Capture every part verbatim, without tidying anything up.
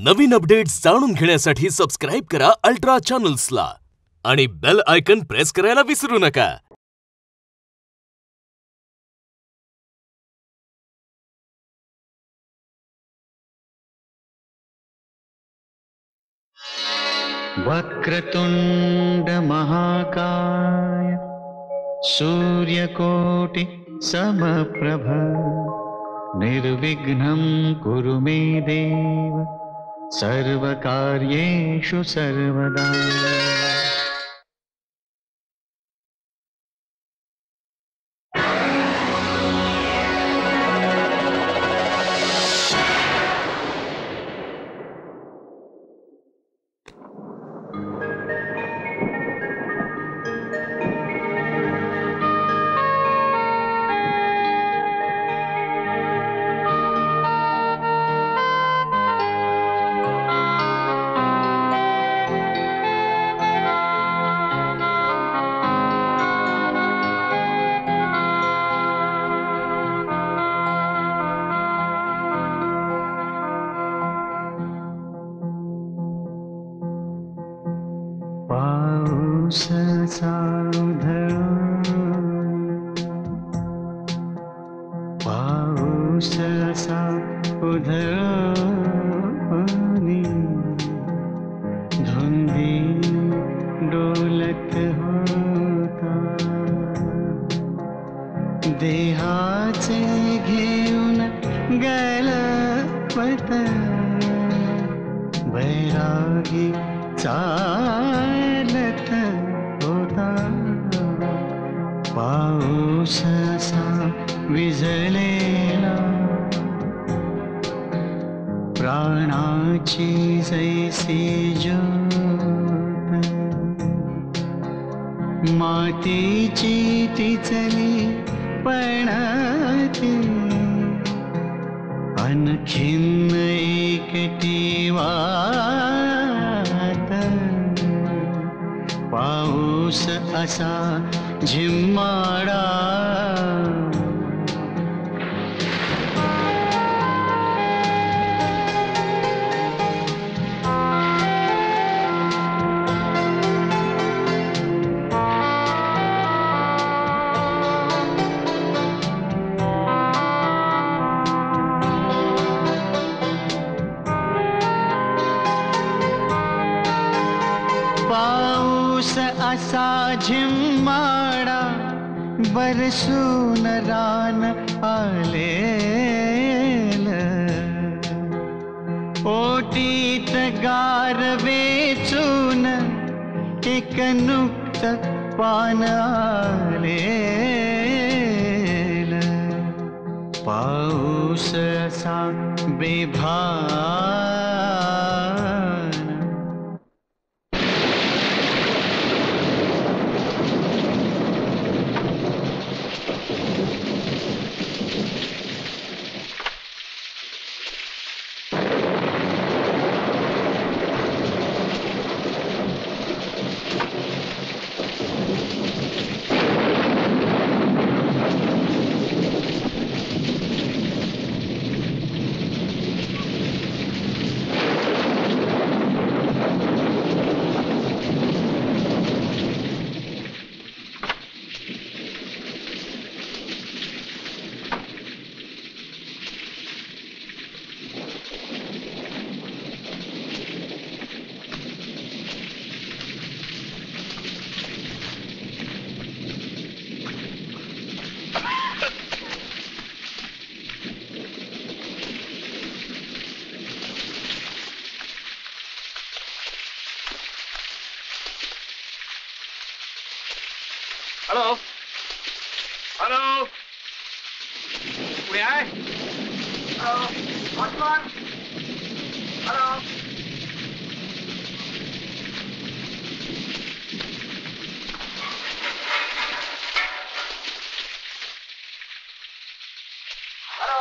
नवीन updates जाणून घेण्यासाठी subscribe करा अल्ट्रा चॅनल्सला आणि बेल आयकॉन प्रेस करायला विसरू नका। वक्रतुंड महाकाय सूर्यकोटि समप्रभ निर्विघ्नं कुरु मे देव सर्वकार्येषु सर्वदा। पाऊसाचा पाऊसाचा उधळणी धुंदी डोलत होता देहाचे घेऊन गलपत बैरागी चालत होता। पाऊस असा विझलेला प्राणाची जैसी ज्योत मातीची तिचली पणती आणखीन एकटी वाट पाऊस असा झिम्माडा पाऊस असा झिम्माडा बरसून रान आलेल ओटीत गार वेचून एक नुक्त पान आलेल पाऊस असा बेभान Hello? Hello? Uri hai? Hello? Watchman? Hello? Hello?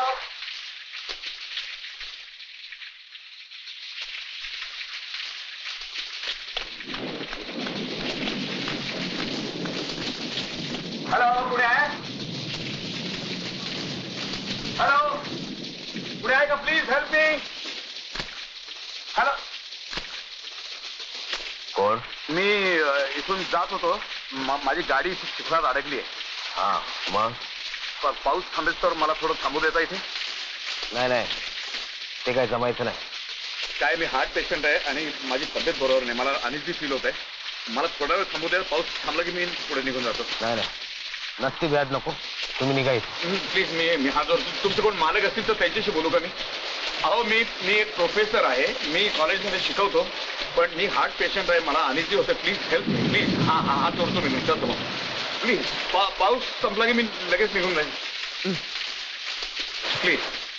Hello, Uri hai? Hello? Uri hai, please help me. इथून जात होतो मा- माझी गाडी इथे चिखलात अडकली आहे. हा मग प- पाऊस थांबेल तर मला थोडं थांबू देता इथे. नाही नाही ते काय जमायचं नाही. काय मी हार्ट पेशंट आहे आणि माझी तब्येत बरोबर नाही. मला अनिश्चित फील होत आहे. मला थोडा वेळ थांबू द्या. पाऊस थांबला की मी पुढे निघून जातो. नाही नाही नसती व्याज नको. तुम्ही निघायचं. प्लीज मी मी हा जो तुमचे कोण मालक असतील तर त्यांच्याशी बोलू का मी? अहो मी मी एक प्रोफेसर आहे. मी कॉलेजमध्ये शिकवतो पण मी हार्ट पेशंट आहे. मला अनिश्चित होतं. Please help me please. हा हा हा जोडतो मी तुमच्या समोर. प्लीज पा पाऊस संपला की मी लगेच निघून जाईल. Please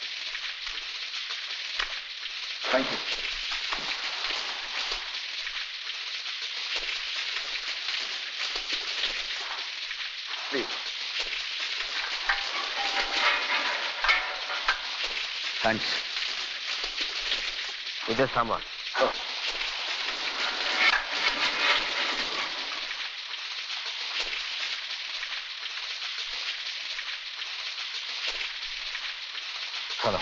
thank you. Please thanks. इथेच थांबा. चला.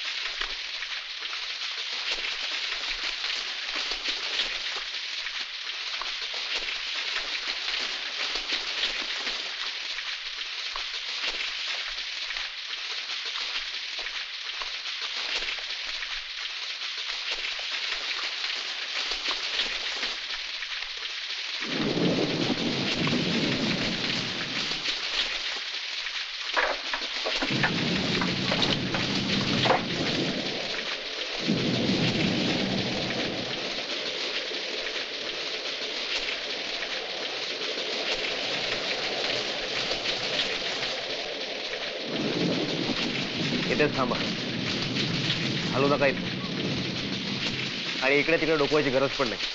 इथेच थांबा. हलू नका इथे. आणि इकडे तिकडे डोकवायची गरज पण नाही.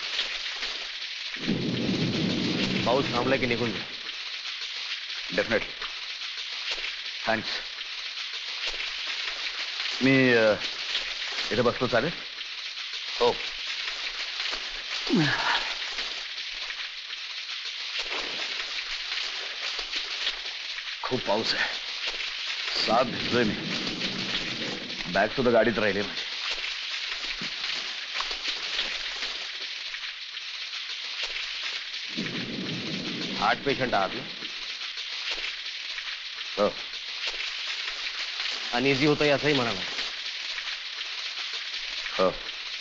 पाऊस थांबला की निघून जा. डेफिनेटली. थँक्स. मी अ, इथे बसलो चालेल? हो. खूप पाऊस आहे. सात भिजलोय मी. बॅग सुद्धा गाडीत राहिले माझी. हार्ट पेशंट आहात ना? हो. अनइझी होतं असंही म्हणाला. हो.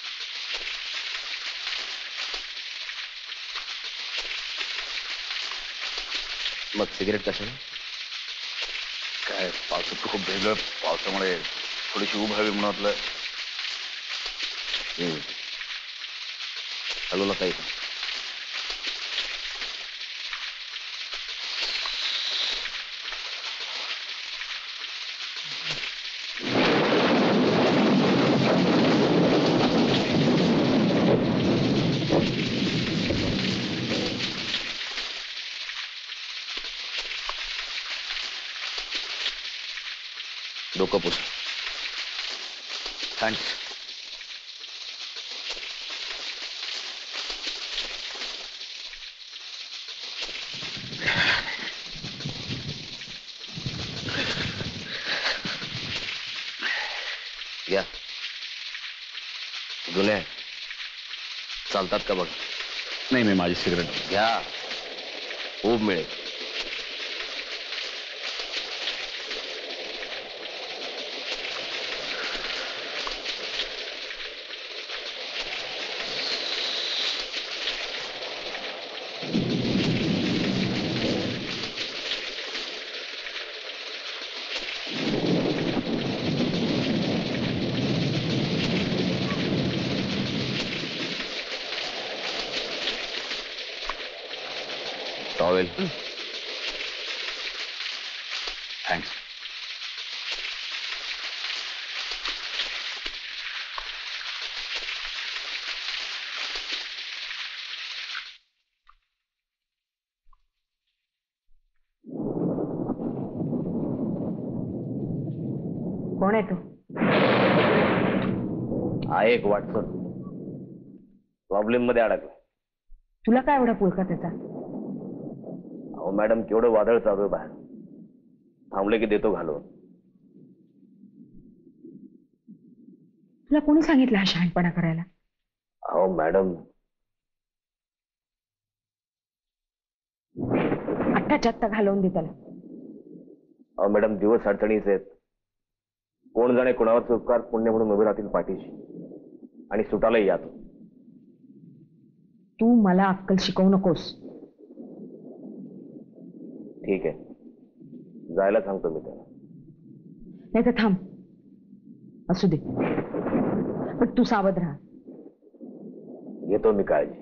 मग सिगरेट कशाने? काय पावसात खूप भिजलोय. पावसामुळे थोडीशी उभ हवी म्हणून आपलं. हम्म. हलू नका इथे. डोकं पुस. थँक्स. या. जुने आहेत. चालतात का बघ. नाही मी माझी सिगरेट. घ्या. खूप मिळेल. टॉवेल. थँक्स. कोण आहे तू? आहे एक व्हॉट्सअप. प्रॉब्लेम मध्ये अडकला. तुला काय एवढा पुळका त्याचा? अहो मॅडम केवढं वादळ चालू आहे बाहेर. थांबले की देतो घालून. तुला कोणी सांगितलं हा शहाणपणा करायला? अहो मॅडम गोठ्याच्या आत्ता घालवून दे त्याला. अहो मॅडम, दिवस अडचणीचे आहेत. कोण जाणे कोणावरचे उपकार पुण्य म्हणून उभे राहतील पाठीशी आणि सुटालाही यात. तू मला अक्कल शिकवू नकोस. ठीक आहे, जायला सांगतो मी त्याला. नाही तर थांब, असू दे, पण तू सावध राहा. घेतो मी काळजी.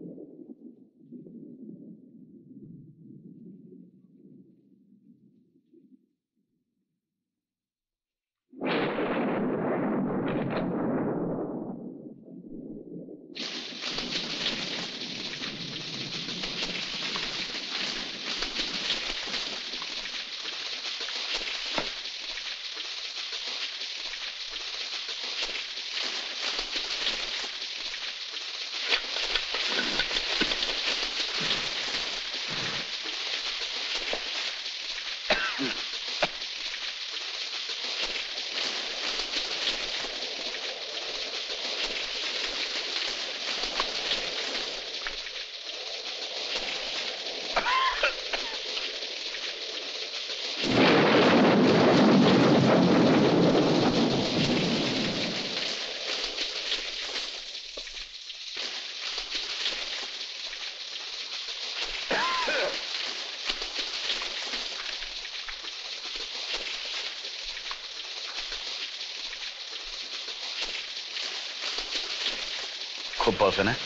खूप पाऊस आहे ना.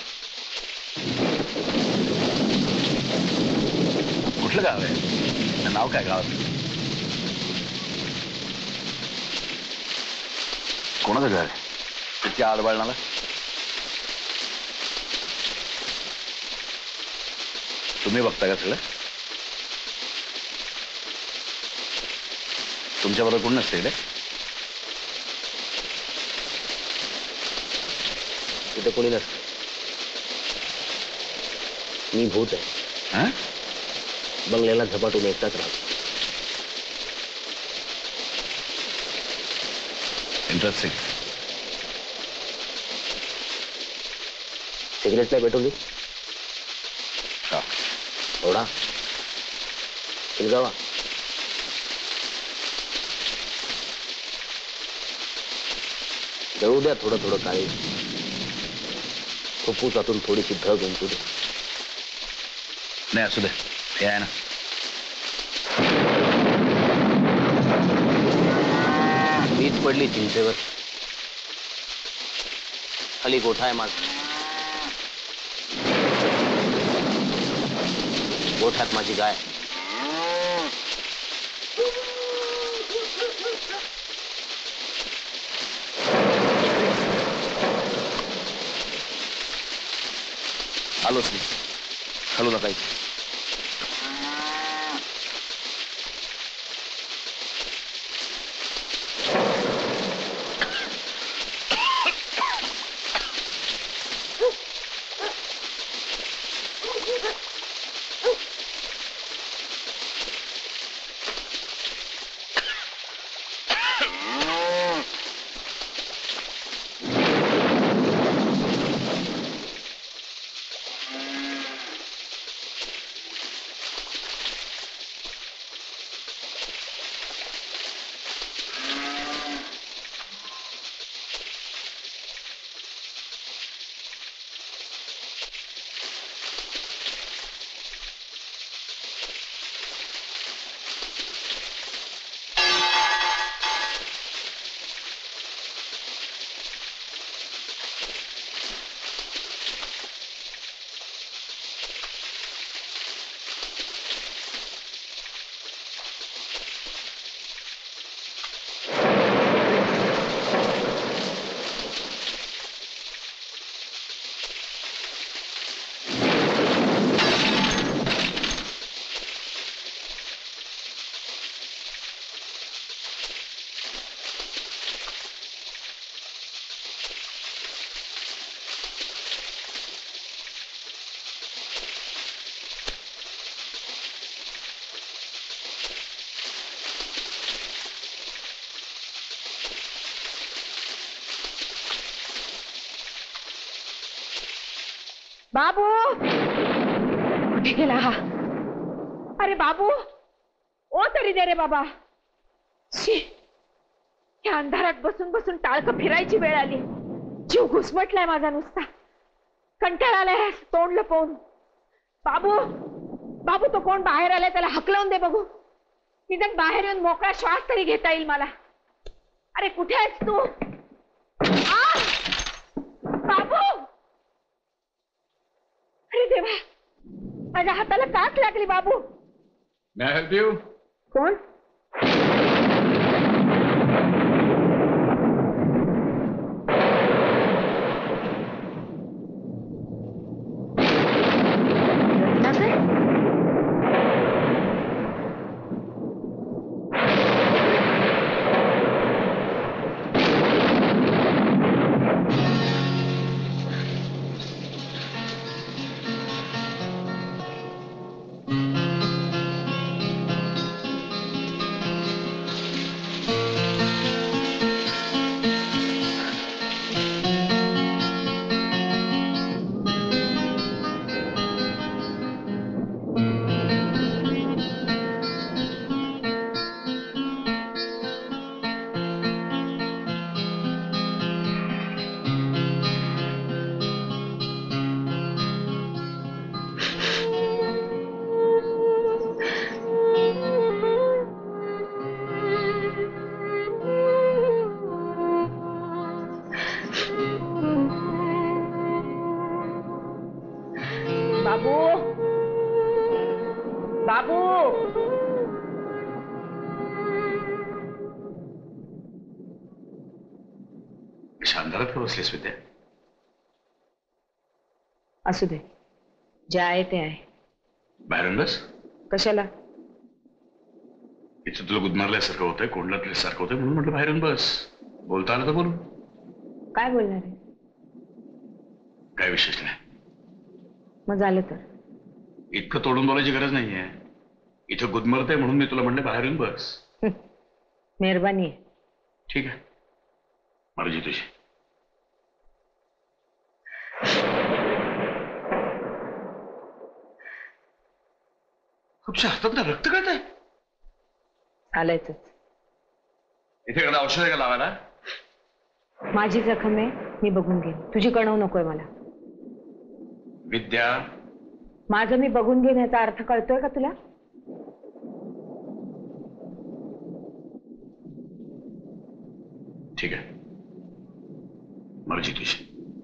कुठलं गाव आहे? नाव काय गावाचं? कोणाचं घर आहे इतक्या आडबाळणाला? तुम्ही बघता का सगळं? तुमच्याबरोबर कोण नसते इकडे? तिथे कोणी नसतं. मी भूत आहे. हा? बंगल्याला झपाटून एकटाच राहतो. इंटरेस्टिंग. सिगरेट नाही पेटवली? हा. थोडा शिलगावा. जळू द्या थोडं थोडं काळी. फुफ्फुसातून थोडीशी धग उमटू दे. नाही असू दे, हे आहे ना. वीज पडली चिंचेवर. खाली गोठा आहे माझा. गोठ्यात माझी गाय. आलोच मी. हलू नका. बाबू, कुठे गेला हा? अरे बाबू, ओ तरी दे रे बाबा. शी, या अंधारात बसून बसून टाळकं फिरायची वेळ आली. जीव घुसमटलाय माझा नुसता. कंटाळा आलाय तोंड लपवून. बाबू, बाबू तो कोण बाहेर आलाय त्याला हकलवून दे बघू. निदान बाहेर येऊन मोकळा श्वास तरी घेता येईल मला. अरे कुठे आहेस तू? आ! बाबू, अरे देवा, माझ्या हाताला काच लागली बाबू. May I help you? कोण? बाबू, बाबू, अंधारात का बसलीस विद्या? असू दे, जे आहे ते आहे. बाहेरून बस. कशाला? इथं तुला गुदमारल्यासारखं होतंय, कोंडल्यासारखं होतंय म्हणून म्हटलं बाहेरून बस. बोलता आलं तर बोलू. काय बोलणार आहे? काय विशेष नाही. मग झालं तर. इतकं तोडून बोलायची गरज नाहीये. इथं गुदमरतंय म्हणून मी तुला म्हणलं बाहेरून बस. मेहरबानी आहे. ठीक आहे, मर्जी तुझी. तुमच्या हातात ना रक्त गळत आहे. चालायचंच. इथे एखादा औषध आहे का लावायला? माझी जखम आहे, मी बघून घेईन. तुझी कणव नकोय मला. विद्या, माझं मी बघून घेईन याचा अर्थ कळतोय का तुला? ठीक आहे, मर्जी तुझी.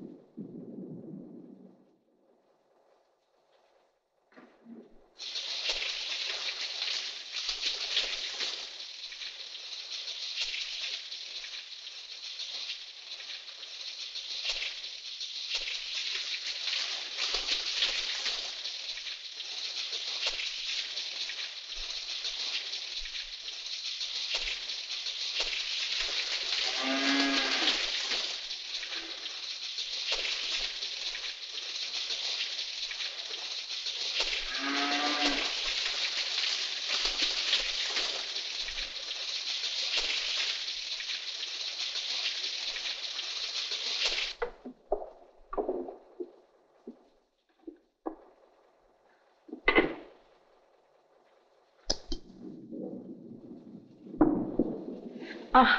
आह,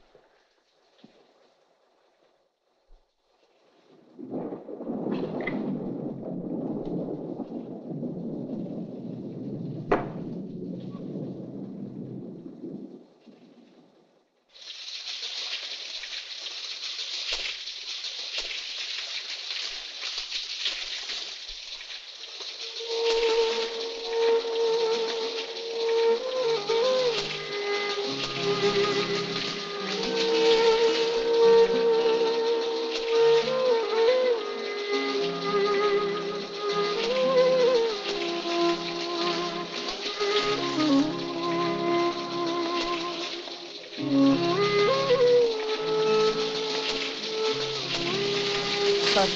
सॉरी,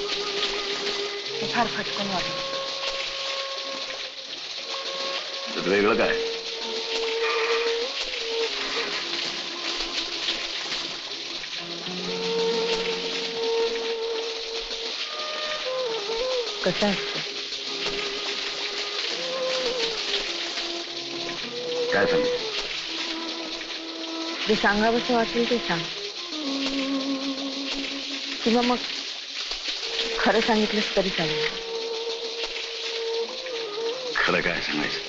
फार फटकन वाटलं. तर वेगळं काय? कसं असतं, काय सांगू? जे सांगावंसं वाटेल ते सांग, किंवा मग खरं सांगितलंस तरी चालेल. खरं काय सांगायचं,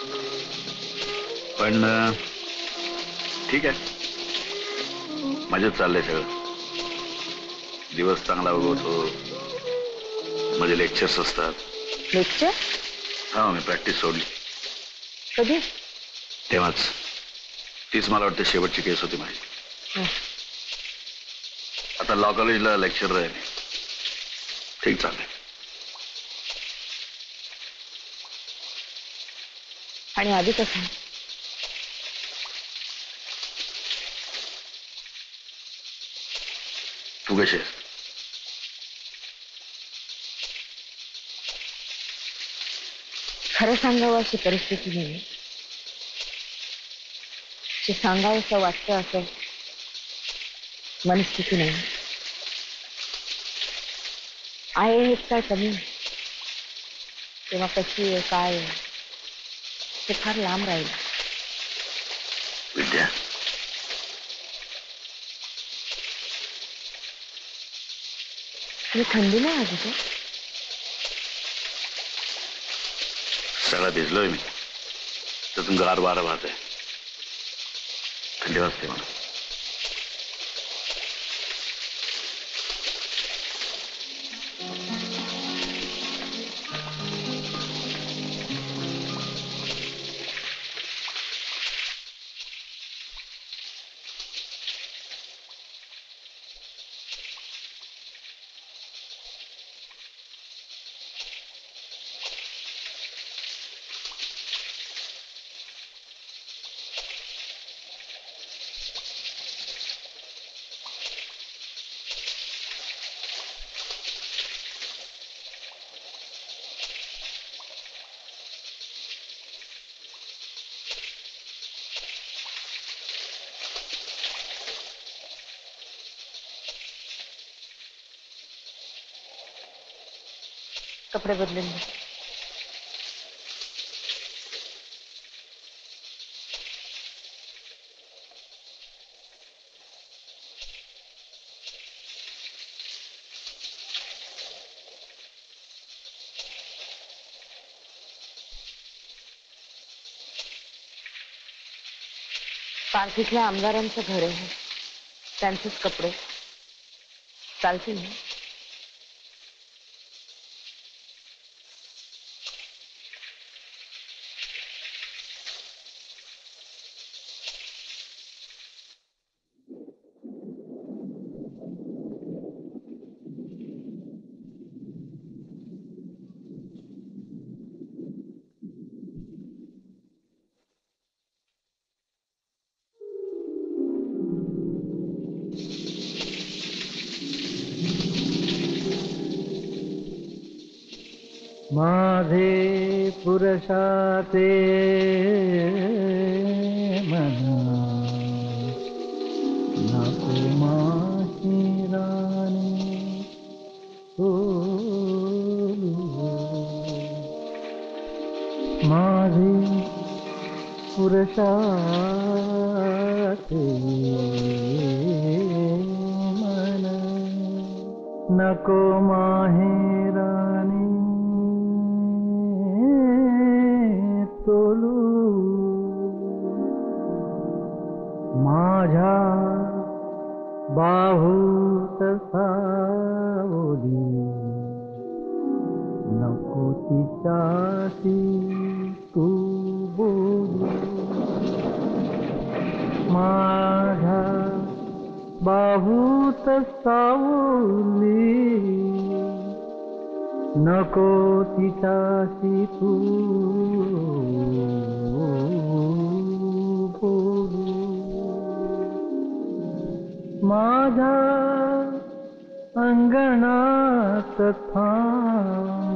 पण अं, ठीक आहे, मजेत चाललंय सगळं. दिवस चांगला उगवतो, माझे लेक्चर्स असतात. लेक्चर? हा, मी प्रॅक्टिस सोडली कधी? तेव्हाच. तीच मला वाटतं शेवटची केस होती माझी. हं. आता लॉ कॉलेजला लेक्चर आहे मी. ठीक चाललंय. आणि आधी कसं? तू कशी आहेस? खरं सांगावं अशी परिस्थिती नाही. जे सांगावंसं वाटतं असं मनस्थिती नाही. आहे हेच काय कमी, तेव्हा कशी आहे काय आहे ते फार लांब राहील. विद्या, तुला थंडी नाही आली का? सगळा भिजलोय मी, त्यातून गार वारा वाहत आहे. थंडी वाजते मला. कपडे बदलून घे. पार्टीतल्या आमदारांचं घर आहे, त्यांचेच कपडे चालतील ना? माझे पुरुषाचे मना नको माझी राणी बोलू. माझे पुरुषाचे मन नको माहे राणी तोलू. माझ्या बाहूत सावली नको तिच्याशी तू बोलू. माझ्या बाहूत सावली नको तिच्याशी तू बोलू. माझ्या अंगणात थांब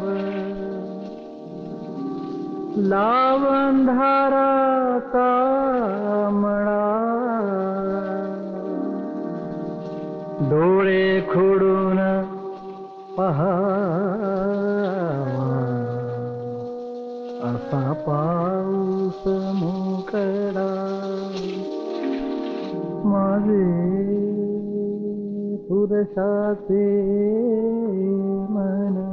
लाव अंधाराचा मळा. डोळे खोडून पहावा असा पाऊस मोकळा. माझे पुरुषाचे मन.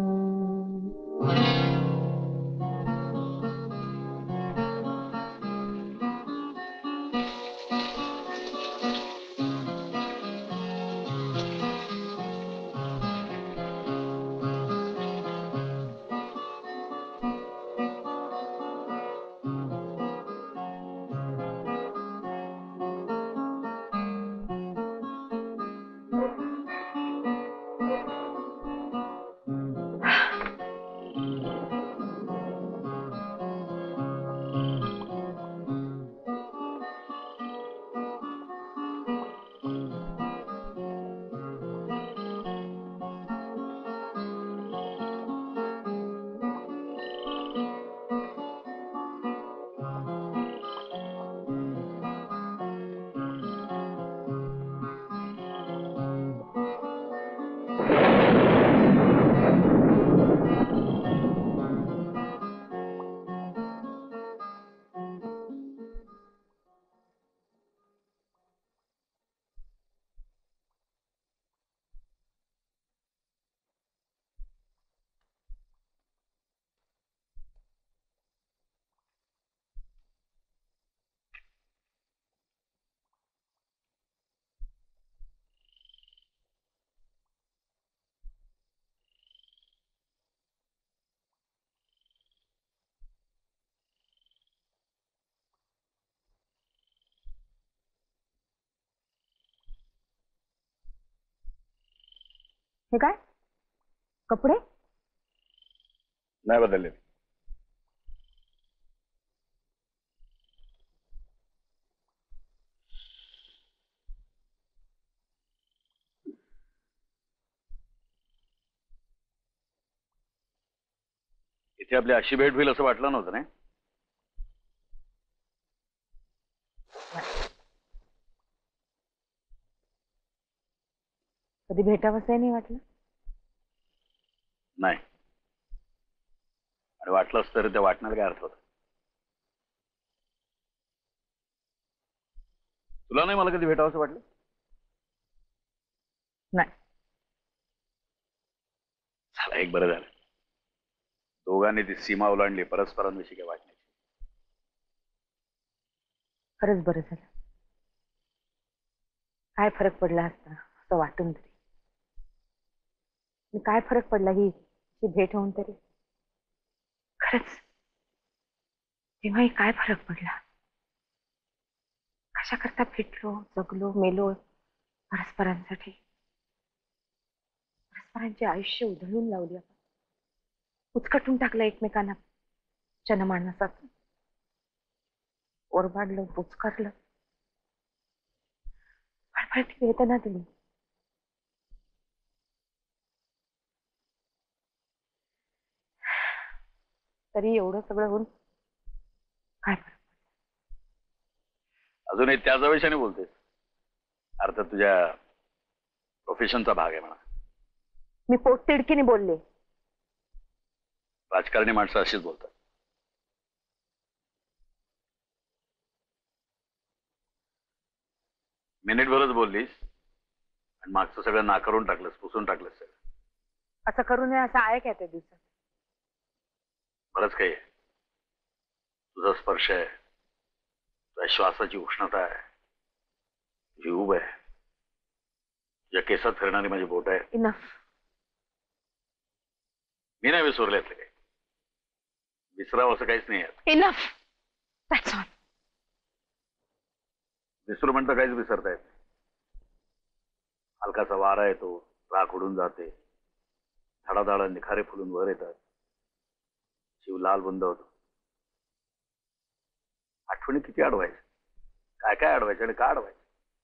हे काय कपडे? नाही बदलले. इथे आपली अशी भेट होईल असं वाटलं नव्हतं नाही. कधी भेटावंसंही नाही वाटलं. नाही, आणि वाटलंच तर ते वाटणार काय अर्थ होता. तुला नाही मला कधी भेटावं असं वाटलं? नाही. झालं, एक बरं झालं. दोघांनी ती सीमा ओलांडली परस्परांविषयी काय वाटण्याची. खरंच बरं झालं. काय फरक पडला असता असं वाटून तरी. काय फरक पडला ही ही भेट होऊन तरी. खरंच तेव्हाही काय फरक पडला. कशा करता भेटलो, जगलो, मेलो परस्परांसाठी. परस्परांचे आयुष्य उधळून लावली आपण. उचकटून टाकलं एकमेकांना जनमानसात. ओरबाडलं, पुचकारलं, फळफळती वेदना दिली. तरी एवढं सगळं होऊन काय फरक? अजूनही त्याच विषयाने बोलतेस. अर्थात तुझ्या प्रोफेशनचा भाग आहे म्हणा. मी पोटतिडकीने बोलले. राजकारणी माणसं अशीच बोलतात. मिनिटभरच बोललीस आणि मागचं सगळं नाकारून टाकलंस, पुसून टाकलंस सगळं. असं करू नये असं आहे काय त्या दिवसात? बरंच काही आहे. तुझा स्पर्श आहे, तुझ्या श्वासाची उष्णता आहे, तुझी ऊब आहे, तुझ्या केसात फिरणारी माझी बोट आहे. इनफ. मी नाही विसरल्यातलं काही. विसरावं असं काहीच नाही आहे. इनफ. That's all. विसरू म्हणतं काहीच विसरता येत. हलकासा वारा येतो, राख उडून जाते, झाडाझाडा निखारे फुलून वर येतात, जीव लाल बंद होतो. आठवणी किती अडवायच्या, काय काय अडवायचं आणि का अडवायचं.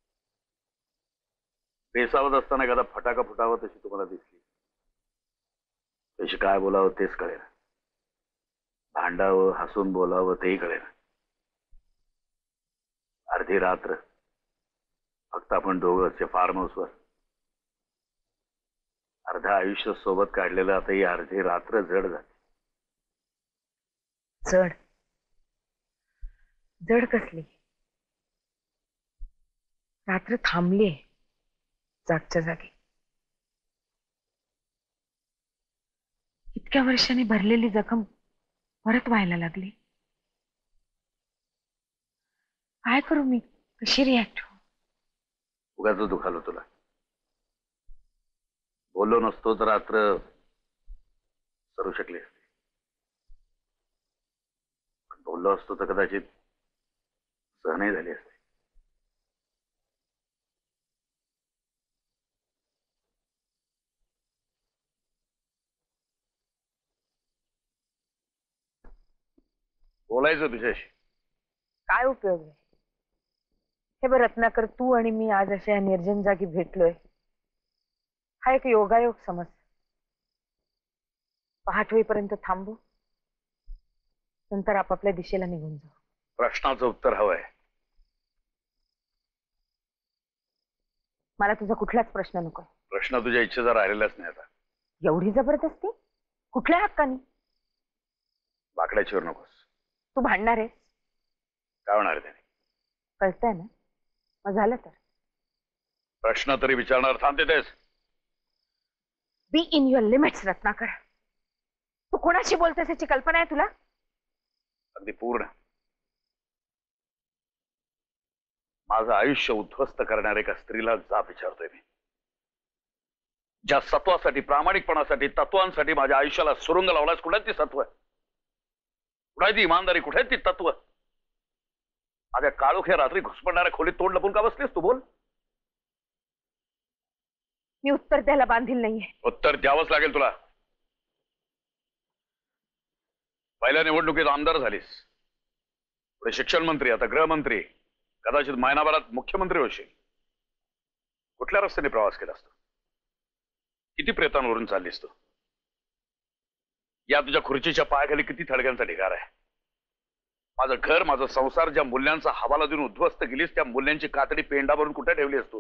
बेसावत असताना एखादा फटाका फुटावं तशी तुम्हाला दिसली. तशी काय बोलावं तेच कळेना. भांडावं, हसून बोलावं तेही कळेना. अर्धी रात्र फक्त आपण दोघंच फार्म हाऊसवर. अर्ध आयुष्य सोबत काढलेलं आता ही अर्धी रात्र जड झाली. जड? जड कसली? रात्र थांबलीये जागच्या जागी. इतक्या वर्षांनी भरलेली जखम परत व्हायला लागली. काय करू मी? कशी रिॲक्ट हो? उगाच दुखालो तुला. बोललो नसतो तर रात्र सरू शकली असती. पण बोललो असतो तर कदाचित सहनही झाली असती. बोलायचं तुझ्याशी. काय उपयोग आहे? हे बघ रत्नाकर, तू आणि मी आज अशा या निर्जन जागी भेटलोय, हा एक योगायोग समज. पहाट होईपर्यंत थांबू, नंतर आपापल्या दिशेला निघून जाऊ. प्रश्नाचं उत्तर हवंय. मला तुझा कुठलाच प्रश्न नको. प्रश्न तुझ्या इच्छेचा राहिलेलाच नाही आता. एवढी जबरदस्ती कुठल्या हक्काने? बाकड्याचीवर नकोस. तू भांडणार आहेस? काय होणार त्याने? कळतंय ना? मग झालं तर. प्रश्न तरी विचारणार थांबते तेच. Be in your limits Ratnakar. तू कोणाशी बोलतेस याची कल्पना आहे तुला? अगदी पूर्ण. माझं आयुष्य उद्ध्वस्त करणाऱ्या एका स्त्रीला जाब विचारतोय मी. ज्या सत्वासाठी, प्रामाणिकपणासाठी, तत्वांसाठी माझ्या आयुष्याला सुरुंग लावलास. कुठे ती सत्व? कुठे ती इमानदारी? कुठे ती तत्व? माझ्या काळोख्या रात्री घुसपडणाऱ्या खोलीत तोंड लपून का बसलीस तू? बोल. मी उत्तर द्यायला बांधील नाहीये. उत्तर द्यावंच लागेल तुला. पहिल्या निवडणुकीत आमदार झालीस, पुढे शिक्षण मंत्री, आता गृहमंत्री, कदाचित महिनाभरात मुख्यमंत्री होशील. कुठल्या रस्त्याने प्रवास केलास तू? किती प्रेतांवरून चाललीस तू? या तुझ्या खुर्चीच्या पायाखाली किती थडग्यांचा ढिगार आहे? माझं घर, माझा संसार ज्या मूल्यांचा हवाला देऊन उद्ध्वस्त केलीस, त्या मूल्यांची कातडी पेंडावरून कुठे ठेवली असतो?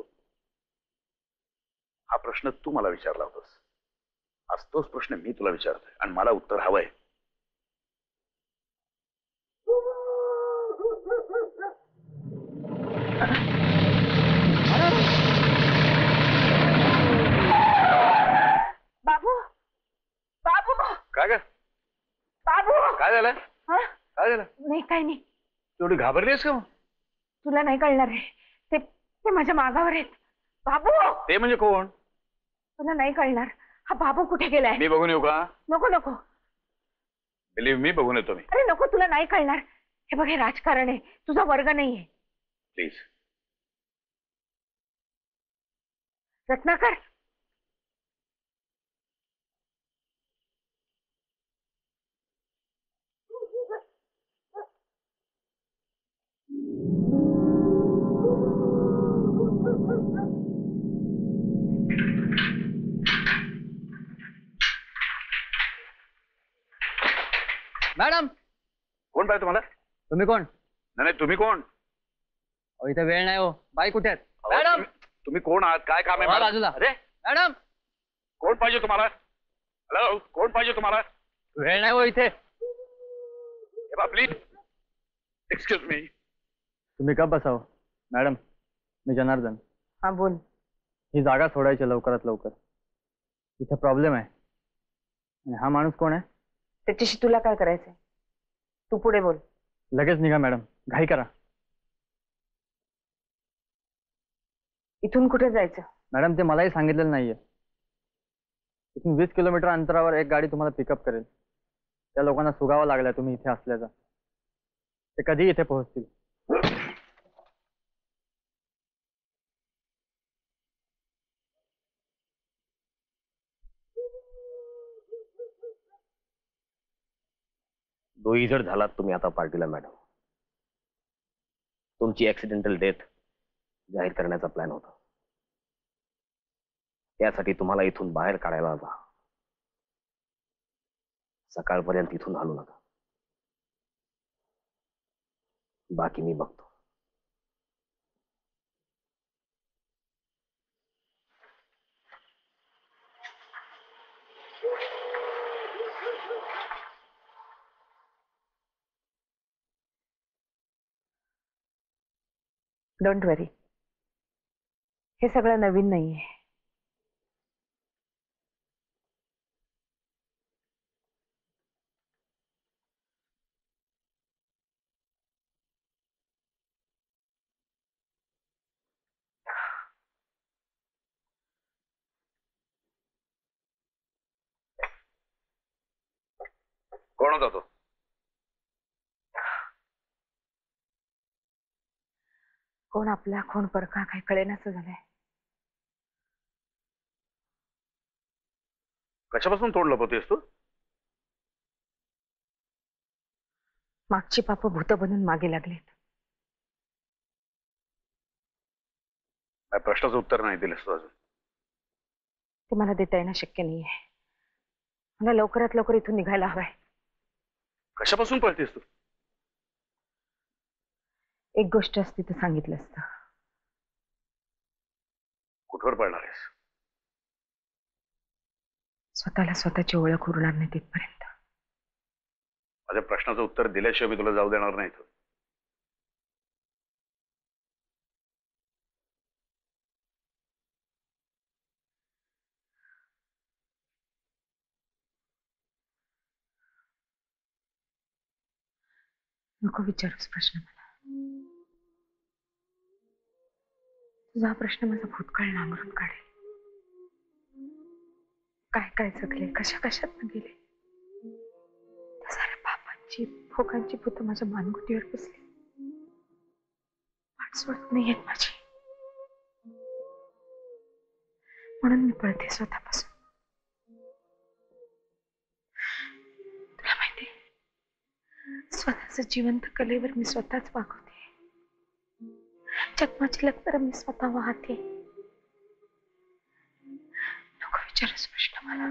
हा प्रश्न तू मला विचारला होतास. आज तोच प्रश्न मी तुला विचारतोय आणि मला उत्तर हवंय. बाबू, बाबू, काय ग? बाबू. काय झालं? हा? काय झालं? नाही, काय नाही. एवढी घाबरलीस का? तुला नाही कळणार आहे. ते ते माझ्या मागावर आहेत. बाबू. ते म्हणजे कोण? तुला नाही कळणार. हा बाबू कुठे गेलाय? मी बघून येऊ का? नको नको. बिलीव्ह मी, बघून येतो मी. अरे नको, तुला नाही कळणार. हे बघ, हे राजकारण आहे, तुझा वर्ग नाहीये. प्लीज. रत्नाकर. मॅडम. कोण पाहिजे तुम्हाला? तुम्ही कोण? नाही नाही, तुम्ही कोण? अहो, इथे वेळ नाही हो. बाई कुठे आहेत? अहो, मॅडम. तुम्ही- तुम्ही कोण आहात? काय काम आहे? वा मॅडम? बाजूला. अरे मॅडम, कोण पाहिजे तुम्हाला? हॅलो, कोण पाहिजे तुम्हाला? वेळ नाही हो इथे. Please excuse me. तुम्ही का बसाव? मॅडम, मी जनार्दन. हा बोल. ही जागा सोडायची लवकरात लवकर. इथे प्रॉब्लेम आहे. आणि हा माणूस कोण आहे? त्याच्याशी तुला काय करायचंय? तू पुढे बोल. लगेच निघा मॅडम, घाई करा. इथून कुठे जायचं? मॅडम, ते मलाही सांगितलेलं नाहीये. इथून वीस किलोमीटर अंतरावर एक गाडी तुम्हाला पिकअप करेल. त्या लोकांना सुगावा लागलाय तुम्ही इथे असल्याचा. ते कधी इथे पोहोचतील. दोही जर झालात तुम्ही आता पार्टीला मॅडम. तुमची ऍक्सिडेंटल डेथ जाहीर करण्याचा प्लॅन होता. त्यासाठी तुम्हाला इथून बाहेर काढायला हवा. सकाळपर्यंत इथून हलू नका. बाकी मी बघतो. Don't worry. हे सगळं नवीन नाहीये. कोण होता तो? कोण आपला कोण परका काही कळेनासं झालंय. कशापासून तोंड लपवतेस तू? मागची पाप भूत बनून मागे लागलेत. काय प्रश्नाचं उत्तर नाही दिलंस तू अजून? ते मला देता येणं शक्य नाहीये. मला लवकरात लवकर इथून निघायला हवंय. कशापासून पळतेस तू? एक गोष्ट असती तर सांगितलं असतं. कुठवर पळणार आहेस? स्वतःला स्वतःची ओळख उरणार नाही तिथपर्यंत. माझ्या प्रश्नाचं उत्तर दिल्याशिवाय मी तुला जाऊ देणार नाही. नको विचारूस प्रश्न मला. तुझा हा प्रश्न माझा भूतकाळ नांगरून काढेल. काय काय जगले, कशा कशात गेले, त्या साऱ्या पापांची भोगांची भूत माझ्या मानगुटीवर बसली. वाट सोडत नाही येत माझी. म्हणून मी पळते स्वतःपासून. तुला माहिती, स्वतःच जिवंत कलेवर मी स्वतःच वागवते. जन्माची लक्तर मी स्वतः वाहते. नको विचारच प्रश्न मला.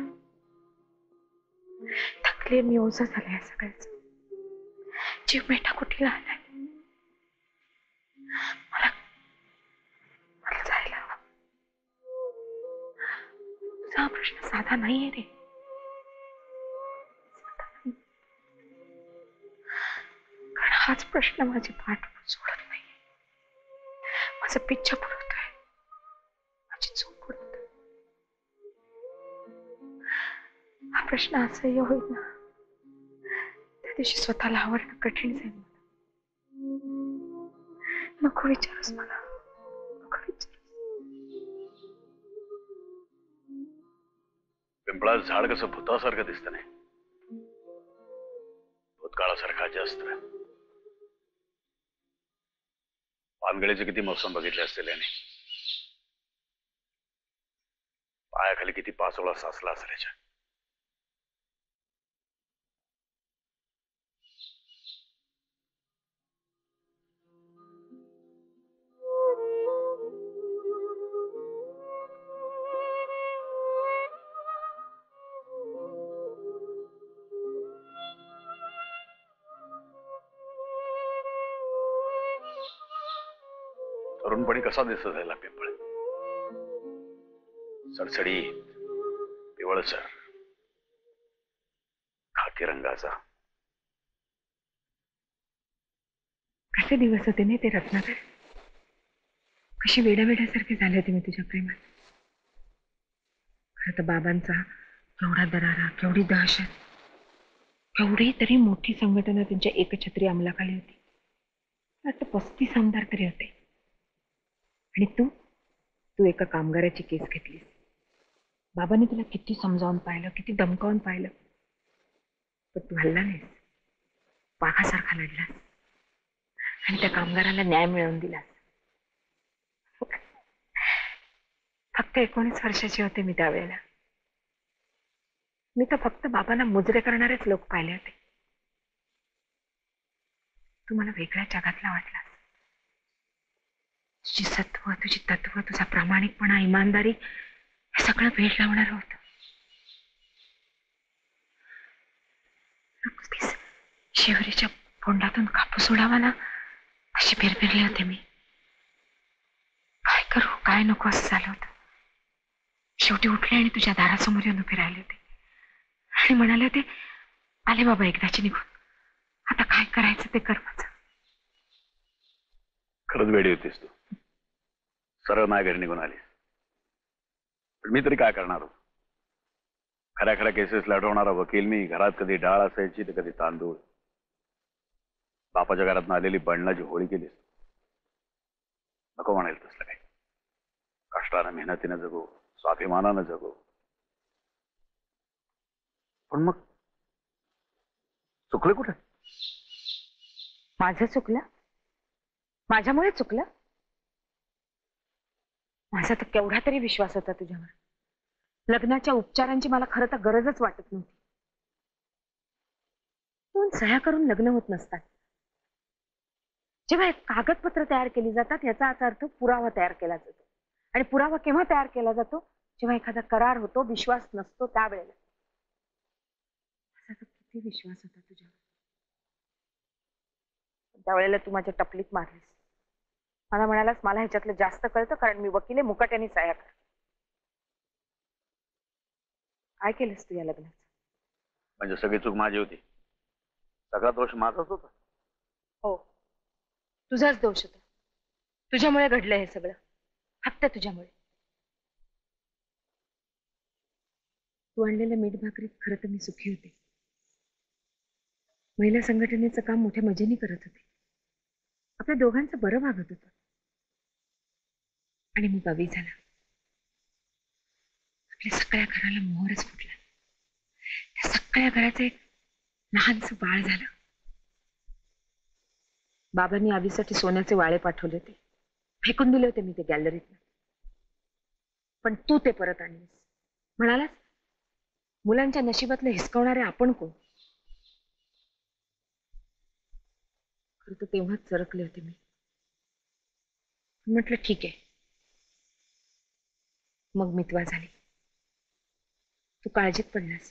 थकले मी, ओझं झालंय सगळ्याच. जीव मेटा कुठेला आलाय. मला मला जायला हवं. तुझा हा प्रश्न साधा नाहीये रे. कारण हाच प्रश्न माझी पाठ सोडत नाही. माझा पिच्छा पुरवतोय, माझी चूक पुरवतोय. हा प्रश्न असह्य होईल ना, त्या दिवशी स्वतःला आवरणं कठीण जाईल मला. नको विचारूस मला. नको विचारूस. पिंपळात झाड कसं भूतासारखं दिसतं नाही, भूतकाळासारखा जास्त. पानगळीचे किती मोसम बघितले असतील याने. पायाखाली किती पाचोळा साचला असेल याच्या. तरुणपणी कसा दिसत झाला पिंपळ? सडसडीत, पिवळसर, खाकी रंगाचा. कसे दिवस होते नाही ते रत्नाकर. कशी वेड्या वेड्यासारखे झाले होते मी तुझ्या प्रेमात. खरं तर बाबांचा केवढा दरारा, केवढी दहशत, केवढी तरी मोठी संघटना त्यांच्या एकछत्री अंमलाखाली होती. वाटतं पस्तीस आमदार तरी होते. आणि तू तू एका कामगाराची केस घेतलीस. बाबांनी तुला किती समजावून पाहिलं, किती धमकावून पाहिलं, पण तू हल्ला नाहीस. वाघासारखा लढलास आणि त्या कामगाराला न्याय मिळवून दिलास. फक्त एकोणीस वर्षाची होते मी त्यावेळेला. मी तर फक्त बाबांना मुजरे करणारेच लोक पाहिले होते. तू मला वेगळ्या जगातला वाटलास. तुझी सत्व, तुझी तत्व, तुझा प्रामाणिकपणा, इमानदारी हे सगळं भेट लावणार होतं. नुकतीच शिवरीच्या पोंडातून कापूस उडावा ना अशी भिरभिरले होते मी. काय करू काय नको असं झालं होतं. शेवटी उठले आणि तुझ्या दारासमोर येऊन उभे राहिले होते आणि म्हणाले होते, आले बाबा एकदाची निघून, आता काय करायचं ते कर माझं. खरंच वेडी होतीस तू. सरळ माझ्या घरी निघून आली. पण मी तरी काय करणार होतो? खऱ्या खऱ्या केसेस लढवणारा वकील मी. घरात कधी डाळ असायची तर कधी तांदूळ. बापाच्या घरात आलेली बंडणाची होळी केली. नको म्हणाल तसलं काही. कष्टानं मेहनतीनं जगू, स्वाभिमानानं जगू. पण मग चुकलं कुठे? माझं चुकलं? माझ्यामुळे चुकलं? माझा तर केवढा तरी विश्वास होता तुझ्यावर. लग्नाच्या उपचारांची मला खरं तर गरजच वाटत नव्हती. दोन सह्या करून लग्न होत नसतात. जेव्हा एक कागदपत्र तयार केली जातात याचा अर्थ पुरावा तयार केला जातो. आणि पुरावा केव्हा तयार केला जातो? जेव्हा एखादा करार होतो, विश्वास नसतो त्यावेळेला. माझा तर किती विश्वास होता तुझ्यावर. त्यावेळेला तू माझ्या टपलीत मारलीस. मला म्हणालास मला ह्याच्यातलं जास्त कळतं कारण मी वकील आहे, मुकाट्याने सह्या कर. काय केलंस तू या लग्नाचं? म्हणजे सगळी चूक माझी होती. सगळा दोष माझाच होता. हो, तुझाच दोष होता. तुझ्यामुळे घडलं हे सगळं. फक्त तुझ्यामुळे. तू आणलेल्या मीठ भाकरीत खरं तर मी सुखी होते. महिला संघटनेचं काम मोठ्या मजेने करत होते. आपल्या दोघांचं बरं वागत होतं. आणि मग गावी झाला. आपल्या सगळ्या घराला मोहरच फुटला. त्या सगळ्या घराचं एक लहानसं बाळ झालं. बाबांनी आवीसाठी सोन्याचे वाळे पाठवले होते. फेकून दिले होते मी ते गॅलरीत. पण तू ते परत आणलीस. म्हणालास मुलांच्या नशिबातलं हिसकवणारे आपण कोण? खरं तर तेव्हाच चरकले होते मी. म्हटलं ठीक आहे. मग मितवा झाली. तू काळजीत पडलास.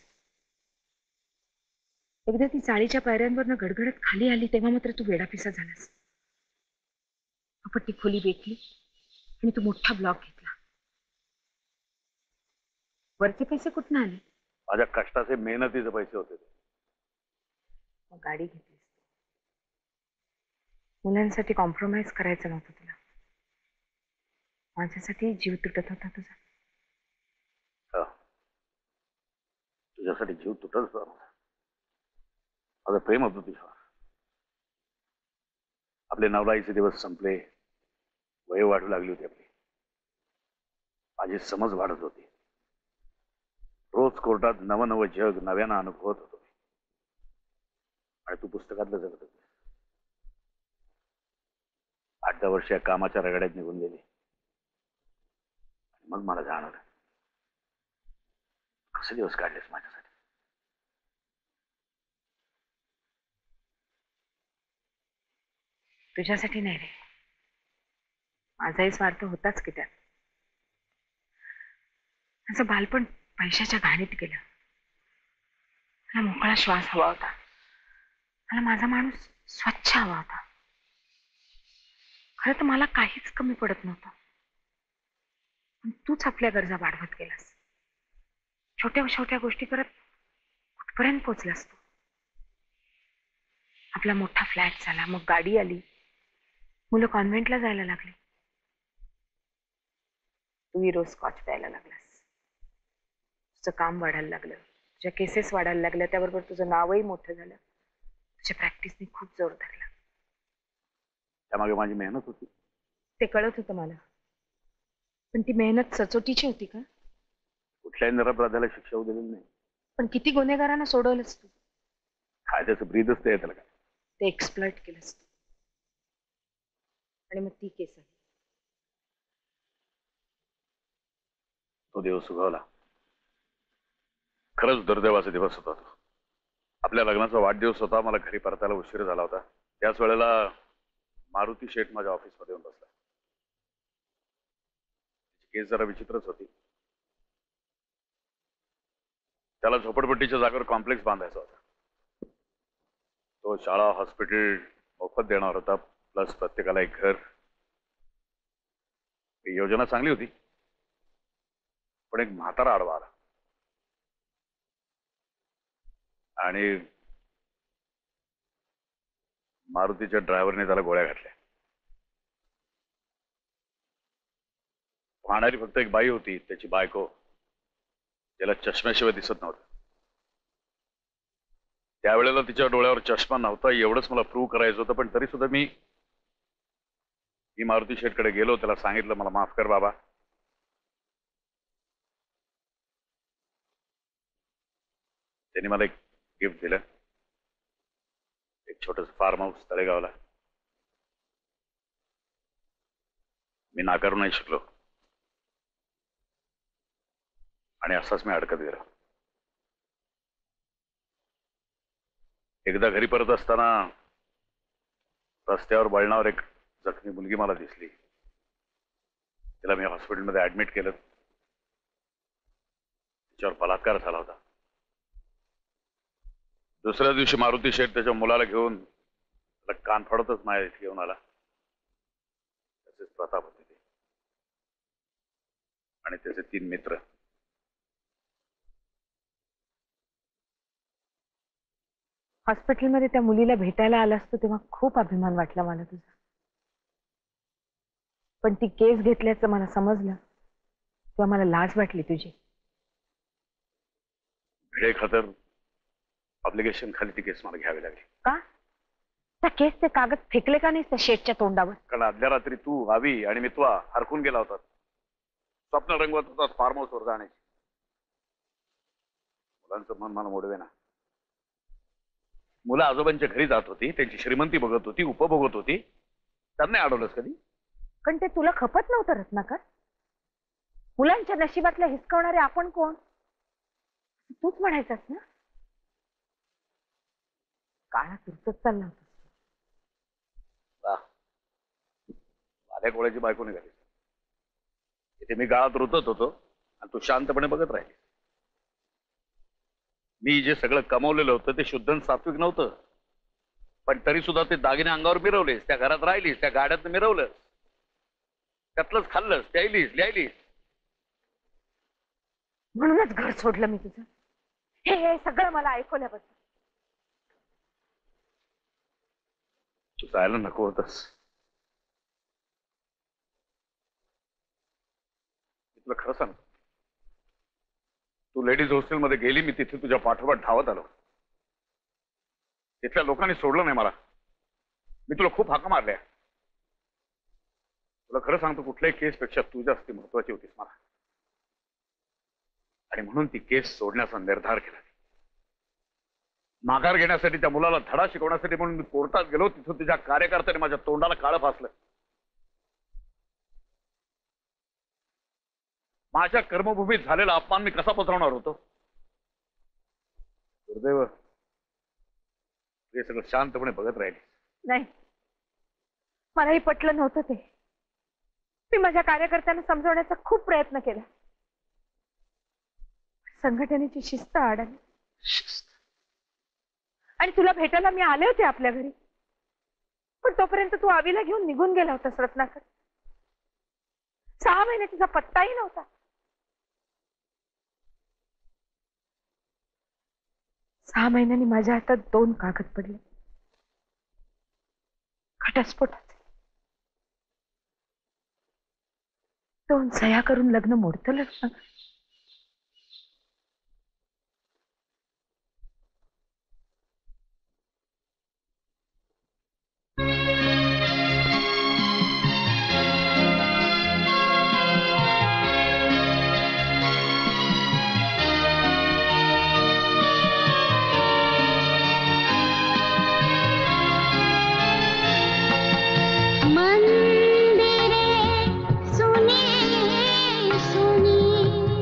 एकदा ती चाळीच्या पायऱ्यांवरनं गडगडत खाली आली तेव्हा मात्र तू वेडापिसा झालास. आपण ती खोली बेकली आणि तू मोठा ब्लॉक घेतला. वरचे पैसे कुठून आले? माझ्या कष्टाचे मेहनतीचे पैसे होते ते. मग गाडी घेतलीस. मुलांसाठी कॉम्प्रोमाइज करायचं नव्हतं तुला. माझ्यासाठी जीव तुटत होता तुझा. हा, तुझ्यासाठी जीव तुटत होता. माझं प्रेम होतं तुझ्यावर. आपले नवराईचे दिवस संपले. वय वाढू लागली होती आपली. माझी समज वाढत होती. रोज कोर्टात नवं नवं जग नव्यानं अनुभवत होतो. आणि तू पुस्तकातलं जगत होती. आठ दहा वर्ष या कामाच्या रगड्यात निघून गेली. मग मला जाणवलं कसे दिवस काढलेस माझ्यासाठी. तुझ्यासाठी नाही रे. माझाही स्वार्थ होताच की त्यात. माझं बालपण पैशाच्या घाणीत गेलं. मला मोकळा श्वास हवा होता. मला माझा माणूस स्वच्छ हवा होता. खरं तर मला काहीच कमी पडत नव्हतं. पण तूच आपल्या गरजा वाढवत गेलास. छोट्या छोट्या गोष्टी करत कुठपर्यंत पोचलास तू. आपला मोठा फ्लॅट झाला, मग गाडी आली, मुलं कॉन्व्हेंटला जायला लागली. तूही रोज स्कॉच प्यायला लागलास. तुझं काम वाढायला लागलं. तुझ्या केसेस वाढायला लागल्या. त्याबरोबर तुझं नावही मोठं झालं. तुझ्या प्रॅक्टिसने खूप जोर धरला. त्यामागे माझी मेहनत होती. ते कळत होतं मला. पण ती मेहनत सचोटीची होती का? कुठल्याही निरपराधाला शिक्षा होऊ दिलेली नाही. पण किती गुन्हेगारांना सोडवलंस तू. कायद्याचं ब्रीदच ते आहे त्याला. काय ते एक्सप्लॉइट केलंस तू. आणि मग ती केस आहे. तो दिवस उगवला. खरंच दुर्दैवाचा दिवस होता तो. आपल्या लग्नाचा वाढदिवस होता. मला घरी परतायला उशीर झाला होता. त्याच वेळेला मारुती शेठ माझ्या ऑफिसमध्ये येऊन बसला. त्याची केस जरा विचित्रच होती. त्याला झोपडपट्टीच्या जागेवर कॉम्प्लेक्स बांधायचा होता. तो शाळा हॉस्पिटल मोफत देणार होता. प्लस प्रत्येकाला एक घर. ही योजना चांगली होती. पण एक म्हातारा आडवा आला आणि मारुतीच्या ड्रायव्हरने त्याला गोळ्या घातल्या. पाहणारी फक्त एक बाई होती, त्याची बायको, त्याला चष्म्याशिवाय दिसत नव्हतं. त्यावेळेला तिच्या डोळ्यावर चष्मा नव्हता एवढंच मला प्रूव्ह करायचं होतं, पण तरी सुद्धा मी मी मारुती शेठकडे गेलो, त्याला सांगितलं मला माफ कर बाबा. त्यांनी मला एक गिफ्ट दिलं, एक छोटस फार्म हाऊस तळेगावला. मी नाकारू नाही शकलो आणि असाच मी अडकत गेलो. एकदा घरी परत असताना रस्त्यावर वळणावर एक जखमी मुलगी मला दिसली. तिला मी हॉस्पिटलमध्ये ऍडमिट केलं. तिच्यावर बलात्कार झाला होता. दुसऱ्या दिवशी मारुती शेठ त्याच्या मुलाला घेऊन त्याला कान फाडतच माझ्या इथे घेऊन आला. त्याचेच प्रताप होते ते आणि त्याचे तीन मित्र. हॉस्पिटलमध्ये त्या मुलीला भेटायला आलास तू तेव्हा खूप अभिमान वाटला मला तुझा. पण ती केस घेतल्याचं मला समजलं तेव्हा मला लाज वाटली तुझी. भिडे खातर ऑब्लिगेशन खाली ती केस मला घ्यावी लागली. का? त्या केसचे कागद फेकले का नाही त्या शेठच्या तोंडावर? कारण आदल्या रात्री तू आवी आणि मी तुला हरकून गेला होता. स्वप्न रंगवत होता फार्म हाऊस वर जाण्याची. मुलांचं मन मला मोडवे ना. मुलं आजोबांच्या घरी जात होती, त्यांची श्रीमंती बघत होती, उपभोगत होती. त्यांना अडवलंस कधी? पण ते तुला खपत नव्हतं रत्नाकर. मुलांच्या नशिबातल्या हिसकवणारे आपण कोण? तूच म्हणायचंस ना. काळा तुरचत चालला होता. माझ्या कोळ्याची बायको निघाली. इथे मी गाळात रुतत होतो आणि तू शांतपणे बघत राहिली. मी जे सगळं कमवलेलं होतं ते शुद्ध आणि सात्विक नव्हतं, पण तरी सुद्धा ते दागिने अंगावर मिरवलेस, त्या घरात राहिलीस, त्या गाड्यात मिरवलंस, त्यातलंच खाल्लंस, प्यायलीस, लिहायलीस. म्हणूनच घर सोडलं मी तुझं. हे हे सगळं मला ऐकवल्याबद्दल. तू जायला नको होतस. तुला खरं सांग, तू लेडीज हॉस्टेलमध्ये गेली, मी तिथे तुझ्या पाठोपाठ धावत आलो. तिथल्या लोकांनी सोडलं नाही मला. मी तुला खूप हाका मारल्या. तुला खरं सांगतो, कुठल्याही केसपेक्षा तू जास्त महत्वाची होतीस मला. आणि म्हणून ती केस सोडण्याचा निर्धार केला. माघार घेण्यासाठी, त्या मुलाला धडा शिकवण्यासाठी म्हणून मी कोर्टात गेलो. तिथून तुझ्या कार्यकर्त्याने माझ्या तोंडाला काळं फासलं. माझ्या कर्मभूमीत झालेला अपमान मी कसा पसरवणार होतो? दुर्दैव, हे सगळं शांतपणे बघत राहिले. नाही, मलाही पटलं नव्हतं ते. मी माझ्या कार्यकर्त्यांना समजवण्याचा खूप प्रयत्न केला. संघटनेची शिस्त अडली. शिस्त? आणि तुला भेटायला मी आले होते आपल्या घरी, पण तोपर्यंत तू आवीला घेऊन निघून गेला होतास रत्नाकर. सहा महिने तुझा पत्ताही नव्हता. सहा महिन्यांनी माझ्या हातात दोन कागद पडले, घटस्फोटाचे. दोन सह्या करून लग्न मोडतं रत्नाकर. मंदिरे सुनी सुनी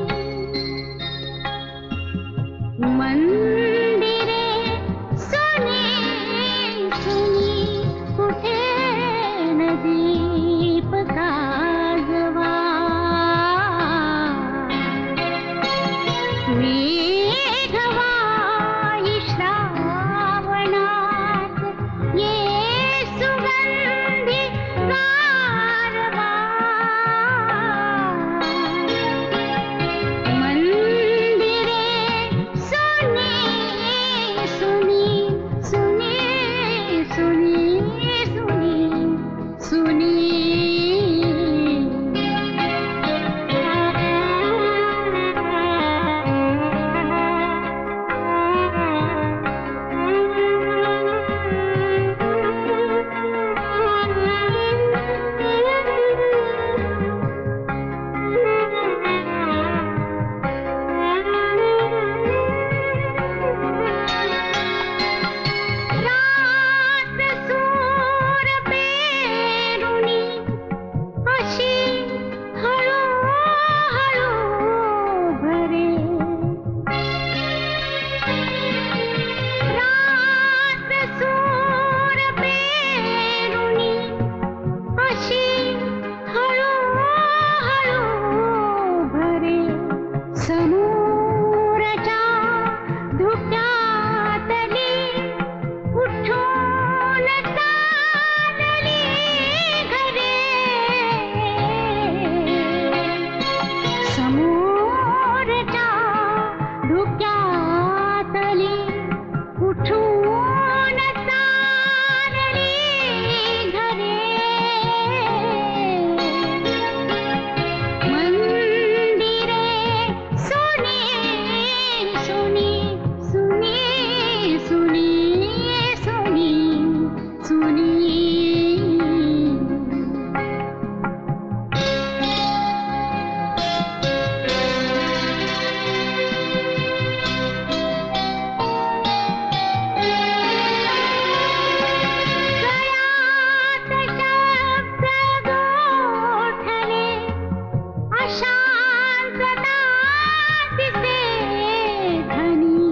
अशांतता दिसे धनी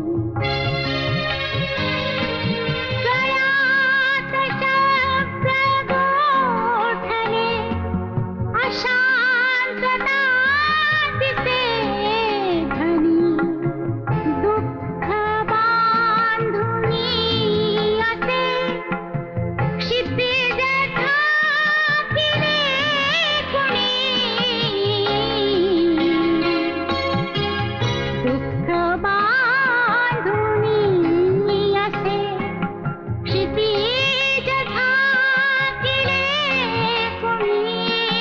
गळ्यात शब्द गोठणे अशांतता दिसे धनी दुःख बांधुनी असे क्षितिज ठाकिले कुणी दुःख बांधुनी असे क्षितिज ठाकिले कुणी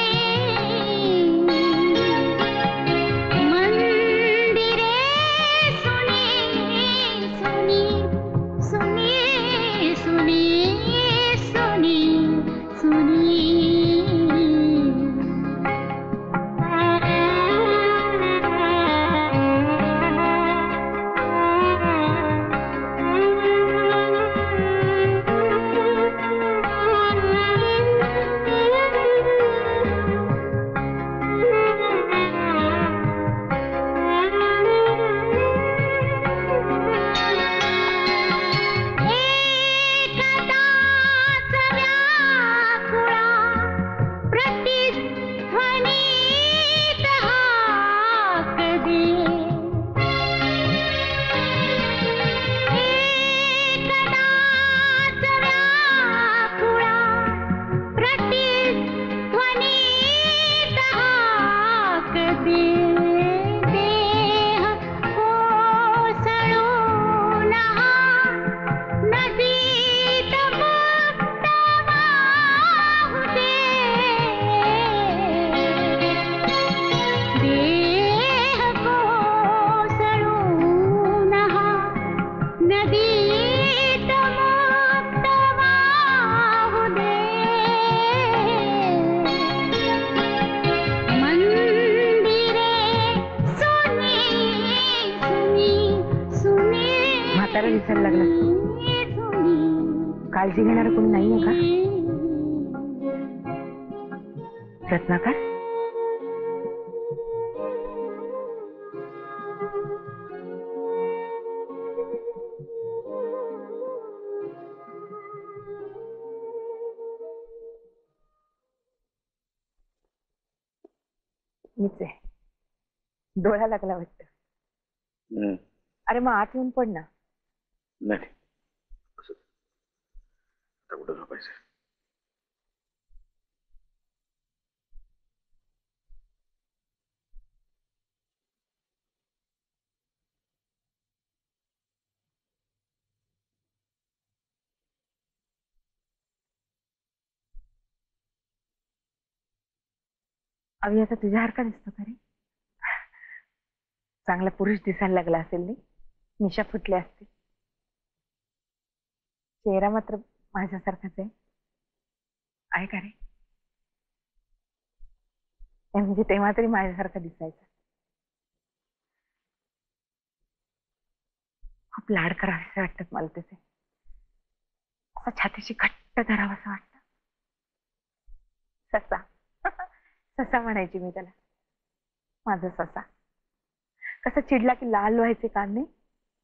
मंदिरे सुनी सुनी सुनी सुनी सुनी सुनी एकदाच व्याकुळा प्रतिध्वनीत हाक दे एकदाच व्याकुळा प्रतिध्वनीत हाक दे देह कोसळून हा नदीत मुक्त वाहू दे देह कोसळून हा नदीत मुक्त वाहू दे मंदिरे सुनी सुनी सुनी म्हातारा दिसायला लागला. काळजी घेणार कोणी नाहीये का? रत्नाकर मीच आहे. डोळा लागला वाटतं. हम्म, अरे मग आत येऊन पड ना. नाही असंच. आता कुठं झोपायचं? अवी आता तुझ्यासारखा दिसतो का रे? चांगला पुरुष दिसायला लागला असेल नाही? मिशा फुटल्या असते. चेहरा मात्र माझ्यासारखाच आहे. आहे का रे? नाही म्हणजे तेव्हा तरी माझ्यासारखा दिसायचा. खूप लाड करावेसे वाटतात मला त्याचे. असं छातीशी घट्ट धरावं असं वाटतं. ससा ससा म्हणायची मी त्याला. माझा ससा कसा चिडला की लाल व्हायचे कान नाही.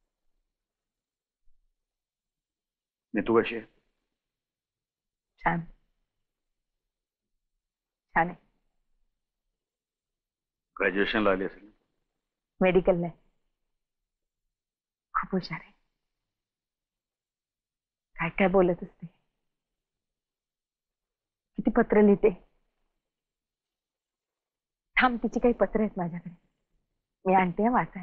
मी तू कशी आहे? छान छान आहे. ग्रॅज्युएशनला आली असेल. मेडिकल नाही. खूप हुशार आहे. काय काय बोलत असते. किती पत्र लिहिते. थांब तिची काही पत्र आहेत माझ्याकडे. मी आणते वाचायला.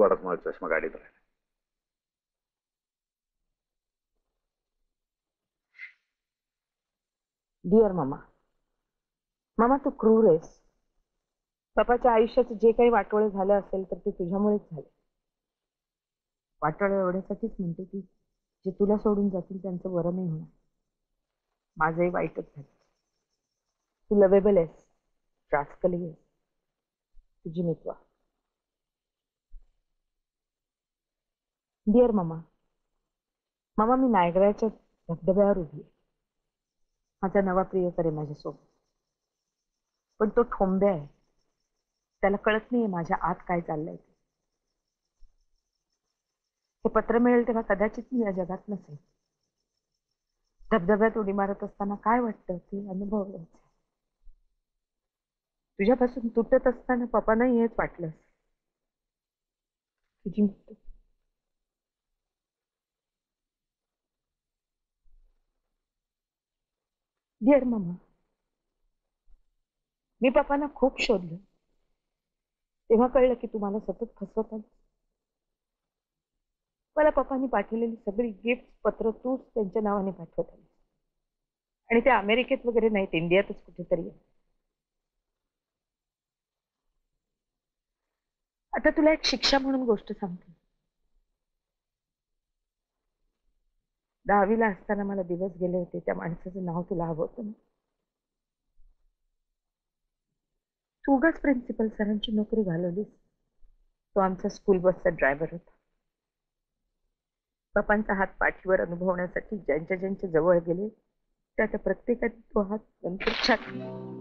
वाटत मला चष्मा गाडीत राहिला. डिअर मामा, मामा तू क्रूर आहेस. पप्पाच्या आयुष्याचं जे काही वाटोळे झालं असेल तर ते तुझ्यामुळेच झाले. वाटोळे एवढ्यासाठीच म्हणते की जे तुला सोडून जातील त्यांचं बरं नाही होणार. माझंही वाईटच झालं. तू लवेबल आहेस, रास्कली आहेस, तुझी मित्वा. डिअर मामा, मामा मी नायगराच्या धबधब्यावर उभी आहे. माझा नवा प्रियकर आहे माझ्यासोबत, पण तो ठोंब्या आहे. त्याला कळत नाहीये माझ्या आत काय चाललंय ते. हे पत्र मिळेल तेव्हा कदाचित मी या जगात नसेल. धबधब्यात उडी मारत असताना काय वाटतं ते अनुभवलंच. तुझ्यापासून तुटत असताना पप्पांनाही हेच वाटलं. तुझी मृत्यू. डिअर मामा, मी पप्पांना खूप शोधलं. तेव्हा कळलं की तुम्हाला सतत फसवत आलं. मला पप्पांनी पाठवलेली सगळी गिफ्ट पत्र तूच त्यांच्या नावाने पाठवत आली. आणि ते अमेरिकेत वगैरे नाहीत, इंडियातच कुठेतरी आहे. आता तुला एक शिक्षा म्हणून गोष्ट सांगते. दहावीला असताना मला दिवस गेले होते. त्या माणसाचं नाव तुला हवं होतं ना. तू उगाच प्रिन्सिपल सरांची नोकरी घालवलीस. तो आमचा स्कूल बसचा ड्रायव्हर होता. पप्पांचा हात पाठीवर अनुभवण्यासाठी ज्यांच्या ज्यांच्या जवळ गेले त्या त्या प्रत्येकाने तो हात नंतर छाती.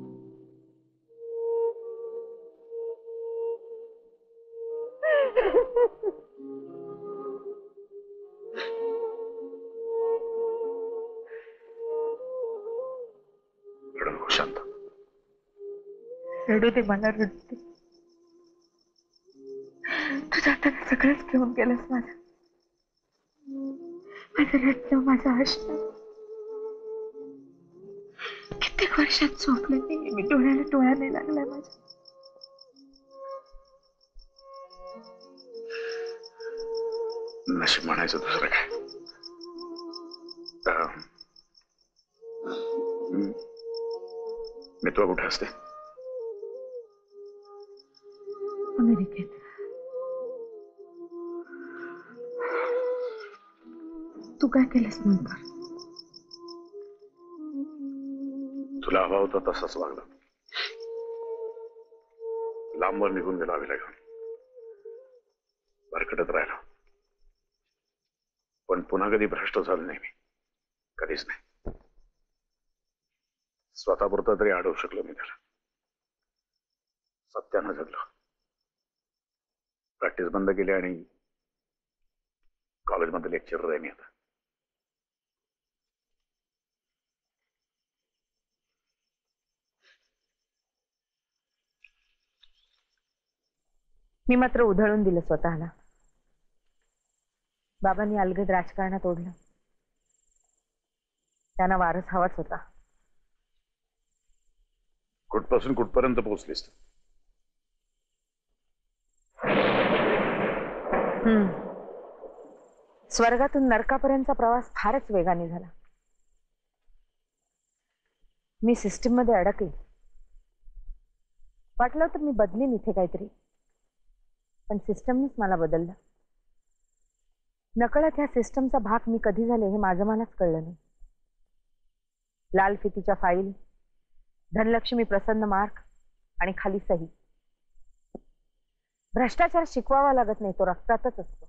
शांत रडू दे मला, रडू दे. तू जाताना सगळंच घेऊन गेलंस माझं. माझं रडणं, माझं हसणं. कित्येक वर्षात झोपले नाही मी. डोळ्याला डोळा नाही लागलाय माझ्या. नशीब म्हणायचं दुसरं काय. मी तुला कुठे असते? अमेरिकेत. तू काय केलंस नंतर? तुला हवा होता तसाच वागला. लांबवर निघून गेला हवीला घेऊन. भरकटत राहिला. पण पुन्हा कधी भ्रष्ट झालो नाही मी. कधीच नाही. स्वतःपुरता तरी अडवू शकलो मी त्याला. सत्यानं जगलो. प्रॅक्टिस बंद केली आणि कॉलेजमध्ये लेक्चरर आहे मी आता. मी मात्र उधळून दिलं स्वतःला. बाबांनी अलगद राजकारणात ओढलं. त्यांना वारस हवाच होता. कुठपासून कुठपर्यंत पोहोचलीस? हम्म स्वर्गातून नरकापर्यंतचा प्रवास फारच वेगाने झाला. मी सिस्टीम मध्ये अडकले. वाटलं तर मी बदलीन इथे काहीतरी, पण सिस्टमनीच मला बदललं. नकळत ह्या सिस्टमचा भाग मी कधी झाले हे माझं मलाच कळलं नाही. लाल फितीच्या फाईल, धनलक्ष्मी प्रसन्न मार्क आणि खाली सही. भ्रष्टाचार शिकवावा लागत नाही, तो रक्तातच असतो.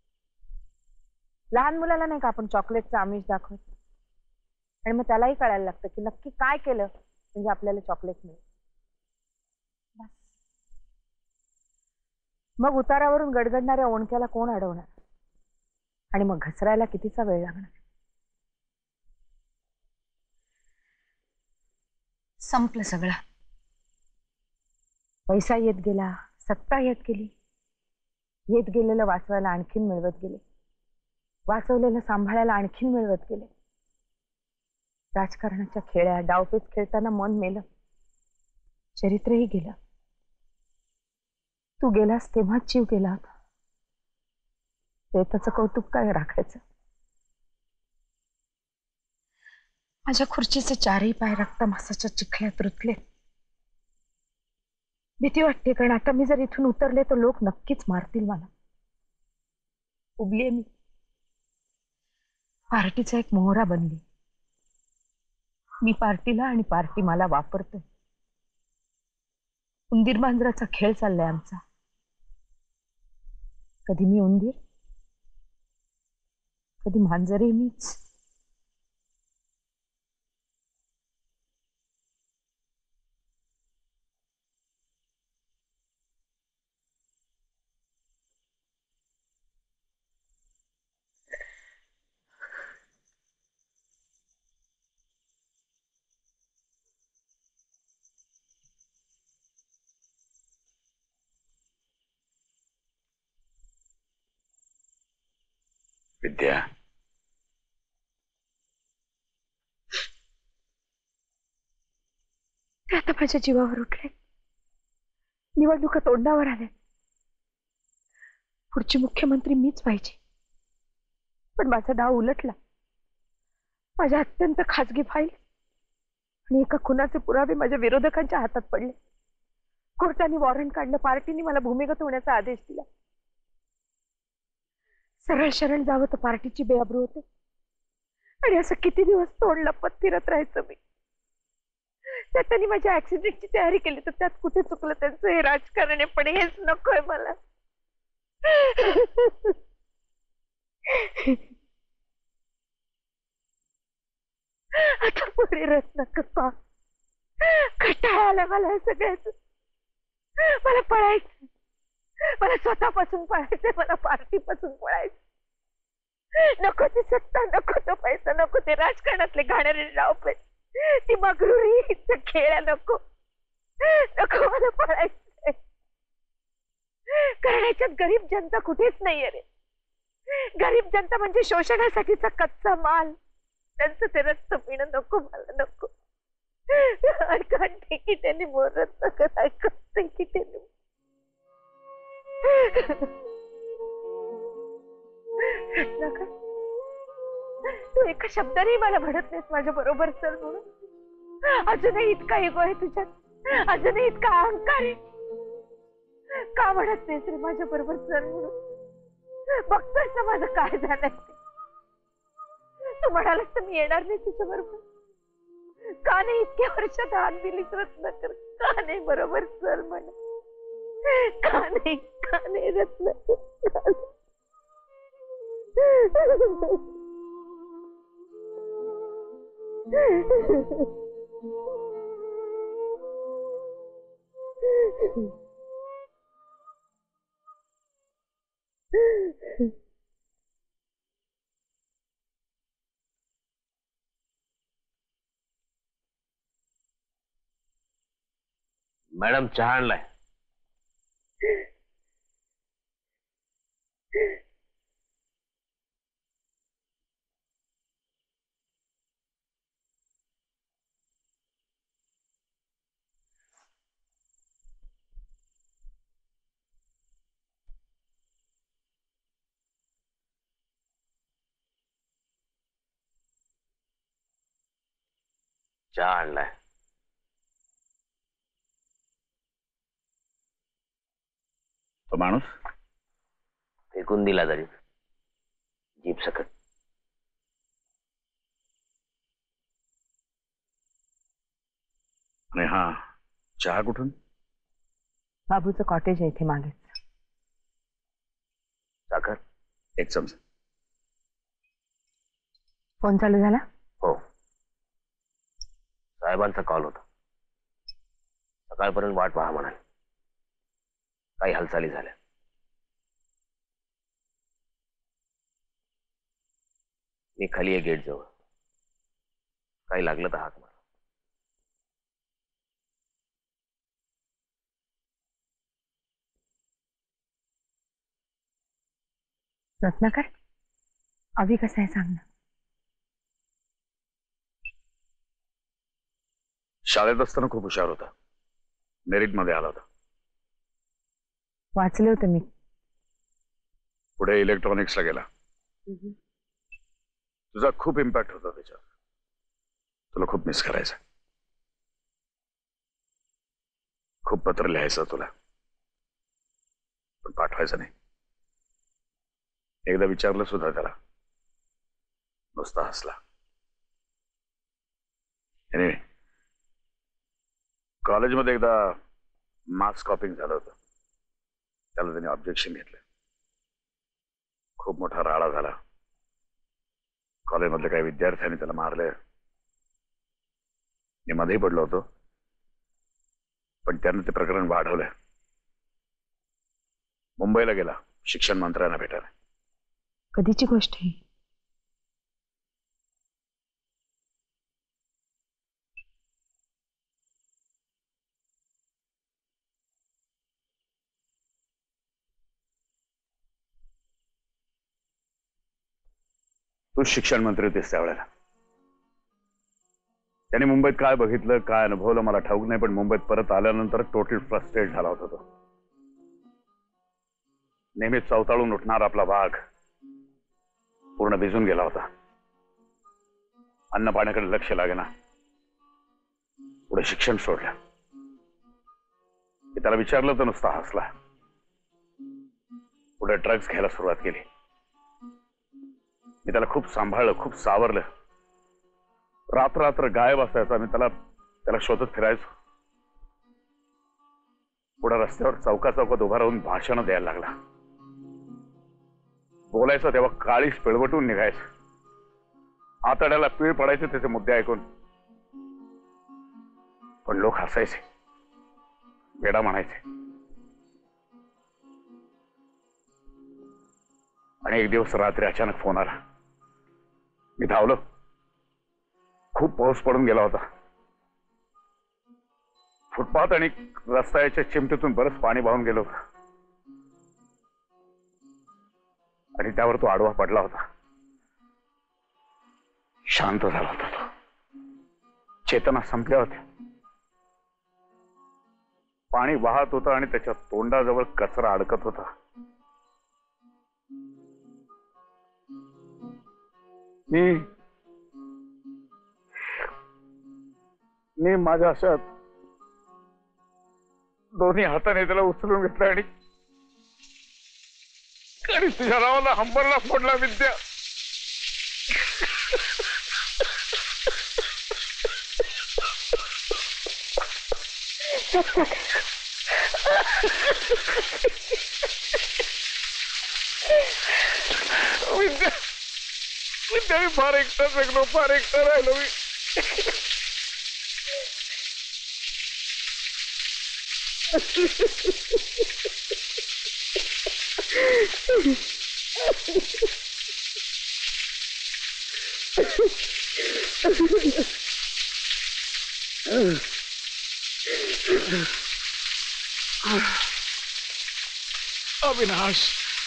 लहान मुलाला नाही का आपण चॉकलेटचं आमिष दाखवत, आणि मग त्यालाही कळायला लागतं की नक्की काय केलं म्हणजे आपल्याला चॉकलेट मिळेल. बस मग उतारावरून गडगडणाऱ्या ओणक्याला कोण अडवणार, आणि मग घसरायला कितीचा वेळ लागणार. संपलं सगळं. पैसा येत गेला, सत्ता येत गेली. येत गेलेलं वाचवायला आणखीन मिळवत गेले, वाचवलेलं सांभाळायला आणखीन मिळवत गेले. राजकारणाच्या खेळ्या डावपेच खेळताना मन मेलं, चरित्रही गेलं. तू गेलास तेव्हाच जीव गेला होता. ते त्याचं कौतुक काय राखायचं. माझ्या खुर्चीचे चारही पाय रक्तमासाच्या चिखल्यात रुतले. भीती वाटते, कारण आता मी जर इथून उतरले तर लोक नक्कीच मारतील मला. उबलीये मी. पार्टीचा एक मोहरा बनली. मी पार्टीला आणि पार्टी मला वापरतोय. उंदीर मांजराचा खेळ चाललाय आमचा. कधी मी उंदीर, कधी मांजरही मीच. विद्या, ते आता माझ्या जीवावर उठले. निवडणुका तोंडावर आल्या. पुढची मुख्यमंत्री मीच पाहिजे. पण माझा डाव उलटला. माझ्या अत्यंत खाजगी फाईल आणि एका खुनाचे पुरावे माझ्या विरोधकांच्या हातात पडले. कोर्टाने वॉरंट काढलं. पार्टीने मला भूमिगत होण्याचा आदेश दिला. सरळ शरण जावं तर पार्टीची बेअब्रू होते. आणि असं किती दिवस तोंड लपत फिरत राहायचं मी. त्यात त्यांनी माझ्या ऍक्सिडेंटची तयारी केली, तर त्यात कुठे चुकलं त्यांचं हे राजकारण आहे. पण हेच नकोय मला. आता पुढे रत्नाकर पा कंटाळा आला मला हे सगळ्याच. मला पळायचं. मला स्वतःपासून पळायचंय. मला पार्टीपासून पळायचं. नको ती सत्ता, नको तो पैसा, नको ते राजकारणातले घाणेरडे डावपेच, ती मगरुरी, खेळ नको. नको मला पळायचंय. कारण याच्यात गरीब जनता कुठेच नाहीये रे. गरीब जनता म्हणजे शोषणासाठीचा कच्चा माल. त्यांचं ते रक्त पिणं नको मला. नको. I can't take it anymore, Ratnakar. I can't take it anymore. Ratnakar, तू एका शब्दाने मला म्हणत नाहीस माझ्या बरोबर चल म्हणून. अजूनही इतका इगो आहे तुझ्यात. अजूनही इतका अहंकार आहे. का म्हणत नाहीस रे माझ्या बरोबर चल म्हणून. बघतोयस ना माझं काय झालंय. तू म्हणालास तर मी येणार नाही तुझ्या बरोबर. का नाही इतक्या वर्षात हात दिलीस रत्नाकर. का नाही बरोबर चल म्हण. का नाही, का नाही रत्नाकर. मॅडम चहा आणलाय. चहा आणलाय. तो माणूस फेकून दिला तरी जीप सकट. आणि हा चहा कुठून? बाबूचं कॉटेज आहे इथे मागे. साखर एक चमचा. फोन चालू झाला? हो, साहेबांचा कॉल होता. सकाळपर्यंत वाट पहा म्हणाल. काही हालचाली झाल्या. मी खाली आहे गेट जवळ. काही लागलं तर हाक मार. रत्नाकर, अभि कसा आहे सांग ना. शाळेत असताना खूप हुशार होता. मेरिट मध्ये आला होता. वाचले होते मी. पुढे इलेक्ट्रॉनिक्सला गेला. तुझा खूप इम्पॅक्ट होता त्याच्यावर. तुला खूप मिस करायचं. खूप पत्र लिहायचं तुला, पण पाठवायचं नाही. एकदा विचारलं सुद्धा त्याला, नुसता हसला. एनिवे, कॉलेजमध्ये एकदा मार्क्स कॉपिंग झालं होतं. त्याला त्याने ऑब्जेक्शन घेतलं. खूप मोठा राडा झाला. कॉलेजमधल्या काही विद्यार्थ्यांनी त्याला मारले. मी मध्ये पडलो होतो, पण त्यानं ते प्रकरण वाढवलं. मुंबईला गेला शिक्षण मंत्र्यांना भेटायला. कधीची गोष्ट आहे? तू शिक्षण मंत्री होतेस त्यावेळेला. त्याने मुंबईत काय बघितलं, काय अनुभवलं मला ठाऊक नाही, पण मुंबईत परत आल्यानंतर टोटल फ्रस्ट्रेट झाला होता तो. नेहमी चवताळून उठणार आपला वाघ पूर्ण भिजून गेला होता. अन्न पाण्याकडे लक्ष लागेना. पुढे शिक्षण सोडलं. मी त्याला विचारलं तर नुसता हसला. पुढे ड्रग्ज घ्यायला सुरुवात केली. मी त्याला खूप सांभाळलं, खूप सावरलं. रात्र रात्र गायब असायचा. मी त्याला त्याला शोधत फिरायचो. पुढे रस्त्यावर चौका चौकात उभा राहून भाषण द्यायला लागला. बोलायचं तेव्हा काळीच पिळवटून निघायचं. आतड्याला पीळ पडायचे त्याचे मुद्दे ऐकून. पण लोक हसायचे, वेडा म्हणायचे. आणि एक दिवस रात्री अचानक फोन आला. मी धावलो. खूप पाऊस पडून गेला होता. फुटपाथ आणि रस्त्याच्या चिमटीतून बरंच पाणी वाहून गेलं होतं. आणि त्यावर तो आडवा पडला होता. शांत झाला होता तो. चेतना संपल्या होत्या. पाणी वाहत होतं आणि त्याच्या तोंडाजवळ कचरा अडकत होता. मी मी माझ्या अशा दोन्ही हाताने त्याला उचलून घेतलं आणि आणि तुझ्या नावाला हंबरला फोडला. विद्या, विद्या विद्या मी फार एकटा जगलो, फार एकटा राहिलो. मी अविनाश,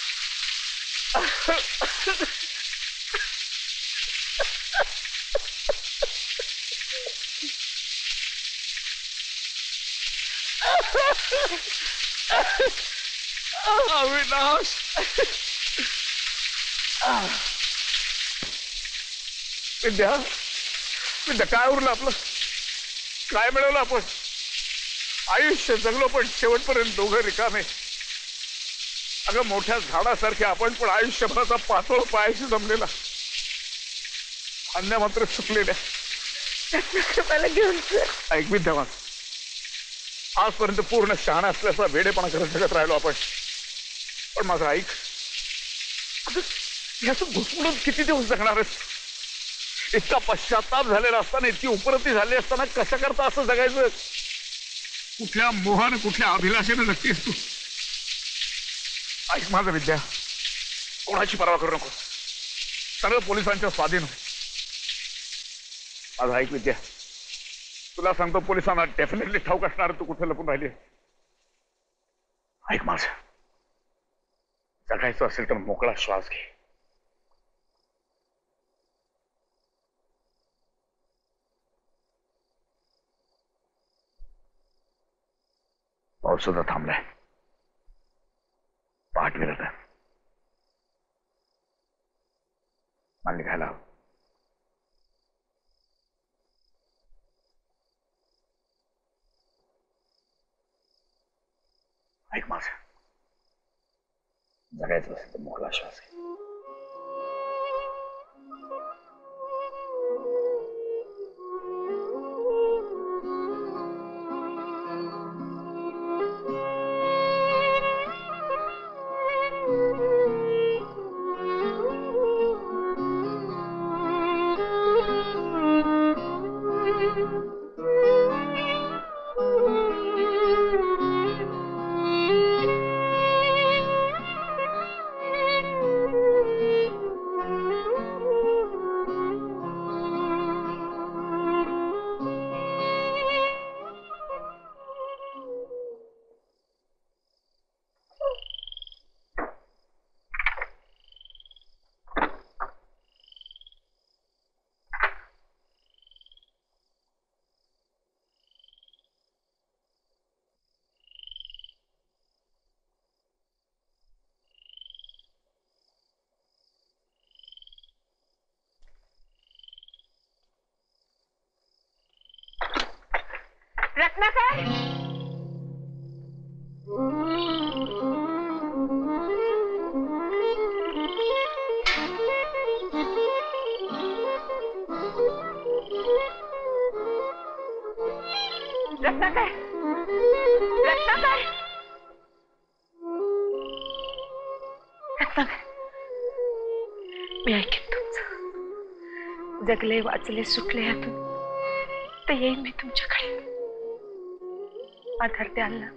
अविनाश, विद्या विद्या काय उरलं आपलं? काय मिळवलं आपण? आयुष्य जगलो पण शेवटपर्यंत दोघं रिकामे. अगं मोठ्या झाडासारखे आपण, पण आयुष्यभराचा पातळ पायाशी जमलेला. अन्य मात्र सुकलेल्या. मला घेऊन ऐक विद्या, आजपर्यंत पूर्ण शहाणा असल्याचा वेडेपणा करत जगत राहिलो आपण. पण माझं ऐक, याचं घुसमडून किती दिवस जगणार आहेस? इतका पश्चाताप झालेला असताना, इतकी उपरती झाली असताना कशा करता असं जगायचं? कुठल्या मोहाने, कुठल्या अभिलाषेने जगतेस तू? ऐक माझं विद्या, कोणाची पर्वा करू नको. सगळं पोलिसांच्या स्वाधीन. माझं ऐक विद्या, तुला सांगतो, पोलिसांना डेफिनेटली ठाऊक असणार तू कुठे लपून राहिली. ऐक माझं, जगायचं असेल तर मोकळा श्वास घे. पाऊस सुद्धा थांबलाय. पहाट विरत आहे. आणि निघायला हवं. ऐक माझं, जगायचं असेल तर मोकळा श्वास घे. रत्नाकर, रत्नाकर, रत्नाकर, रत्नाकर, मी ऐकेन तुमचं. जगले वाचले सुटले यातून तर येईन मी तुमच्याकडे. आधार द्याल ना?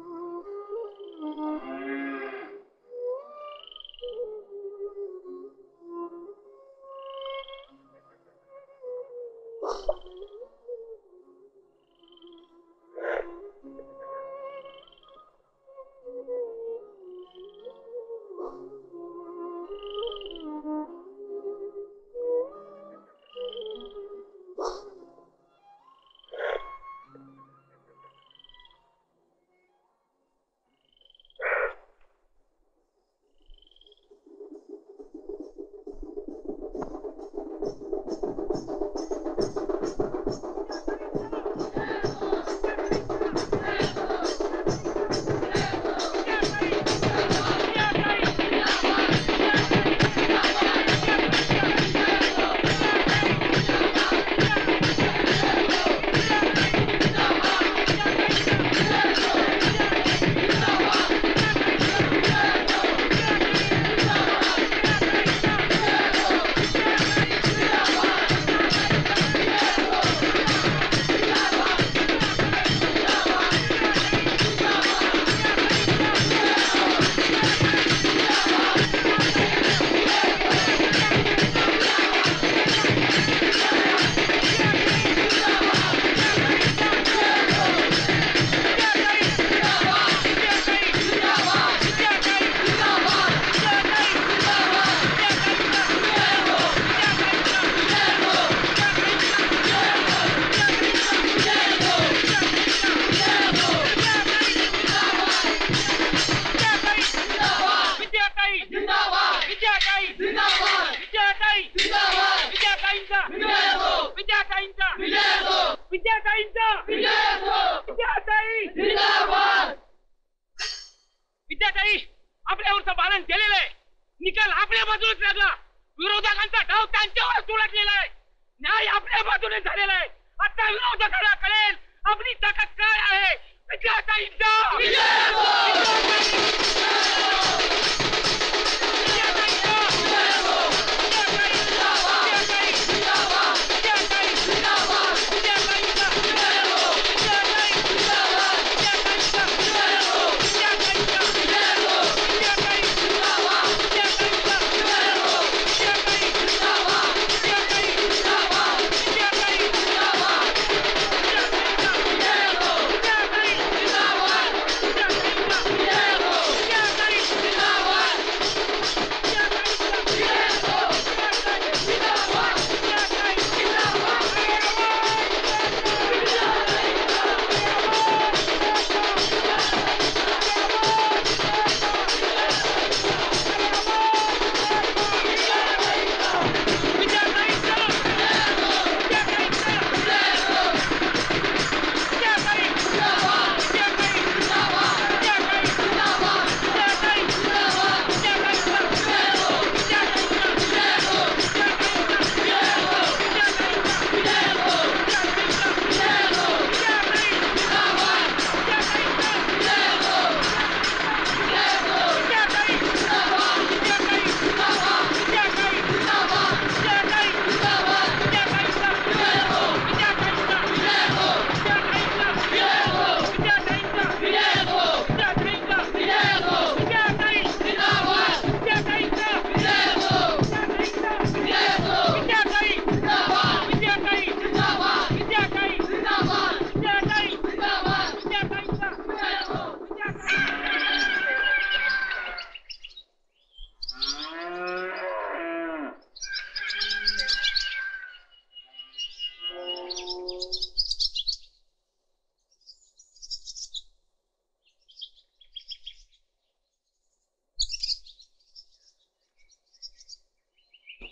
विद्याताई, आपल्यावरचं बालन केलेलं आहे. निकाल आपल्या बाजूनेच लागला. विरोधकांचा डाव त्यांच्यावरच उलटलेला आहे. न्याय आपल्या बाजूने झालेला आहे. आता विरोधकांना कळेल आपली ताकद काय आहे. विद्याताईंचा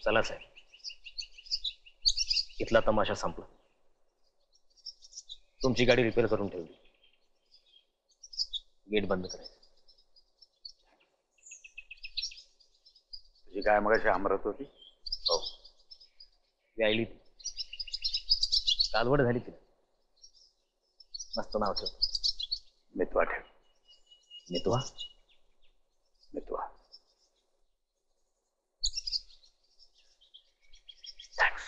चला साहेब, इथला तमाशा संपला. तुमची गाडी रिपेअर करून ठेवली. गेट बंद करायचं. तुझी काय मगाशी अमरत होती? हो, यायली ती कालवड झाली तिला. मस्त नाव ठेव. मितवा ठेव. मितवा. मितवा. थँक्स.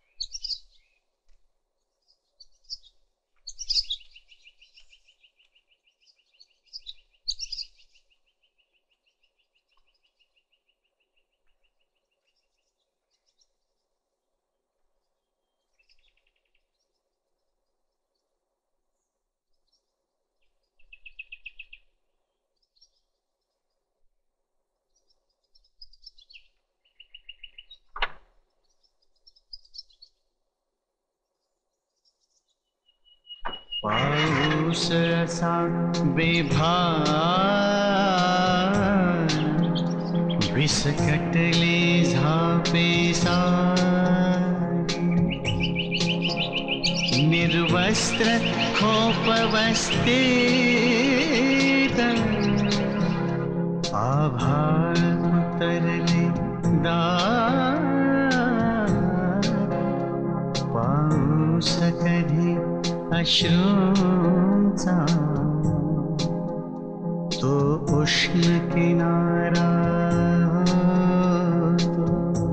पाऊस असा बेभान विस्कटले झापेसा निर्वस्त्र खोपवस्ते आभाळ उतरले दार पाऊस कधी अश्रूंचा तो उष्ण किनारा होतो.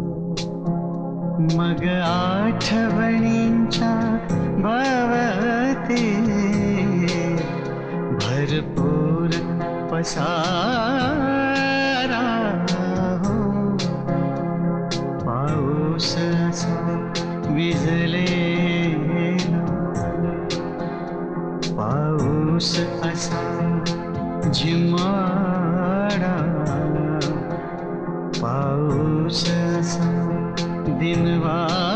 मग आठवणींच्या भवते भरपूर पसारा हो. पाऊस असा विझलेला, पाऊस असा झिमाडा, पाऊस असा दिनवा